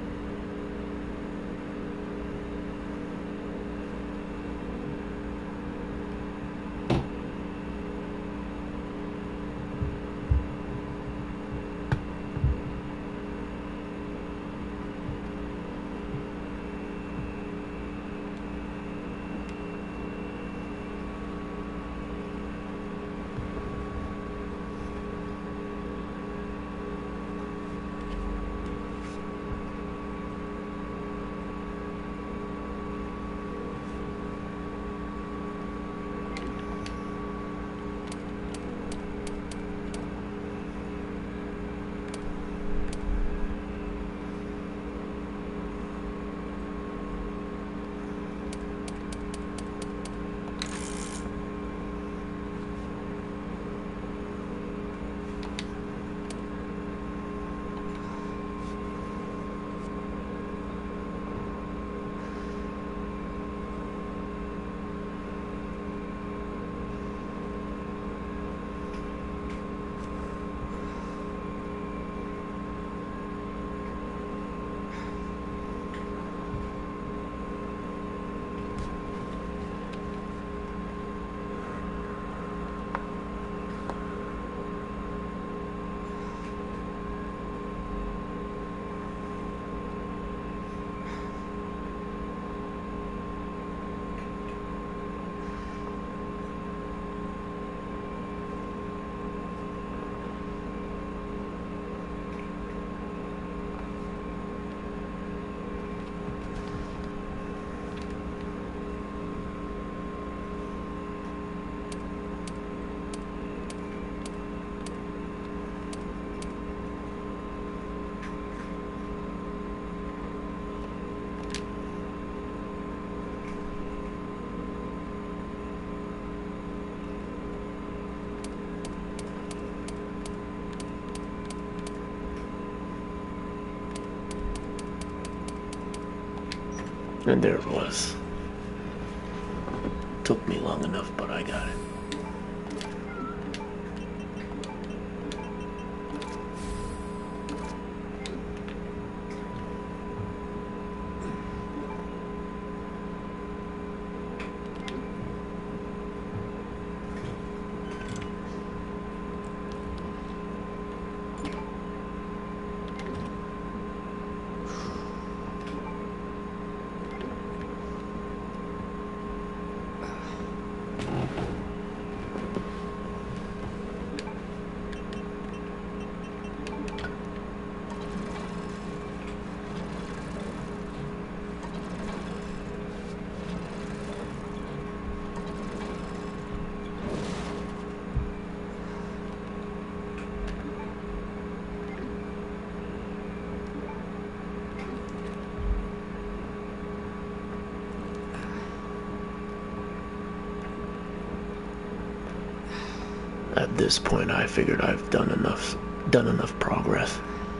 Speaker 1: and there it was. Took me long enough, but I got it. At this point, I figured I've done enough, done enough progress.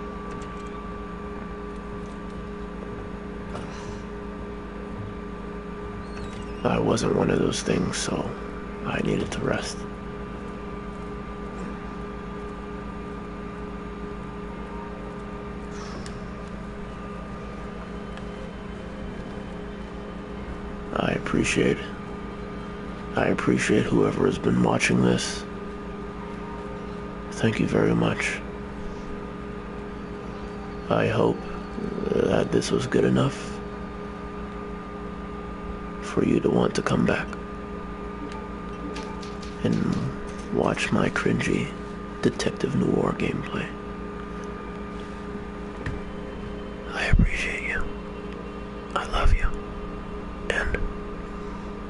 Speaker 1: I wasn't one of those things, so I needed to rest. I appreciate, I appreciate whoever has been watching this. Thank you very much. I hope that this was good enough for you to want to come back and watch my cringy Detective Noir gameplay. I appreciate you. I love you. And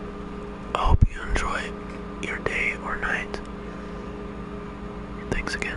Speaker 1: I hope you enjoy your day or night. Thanks again.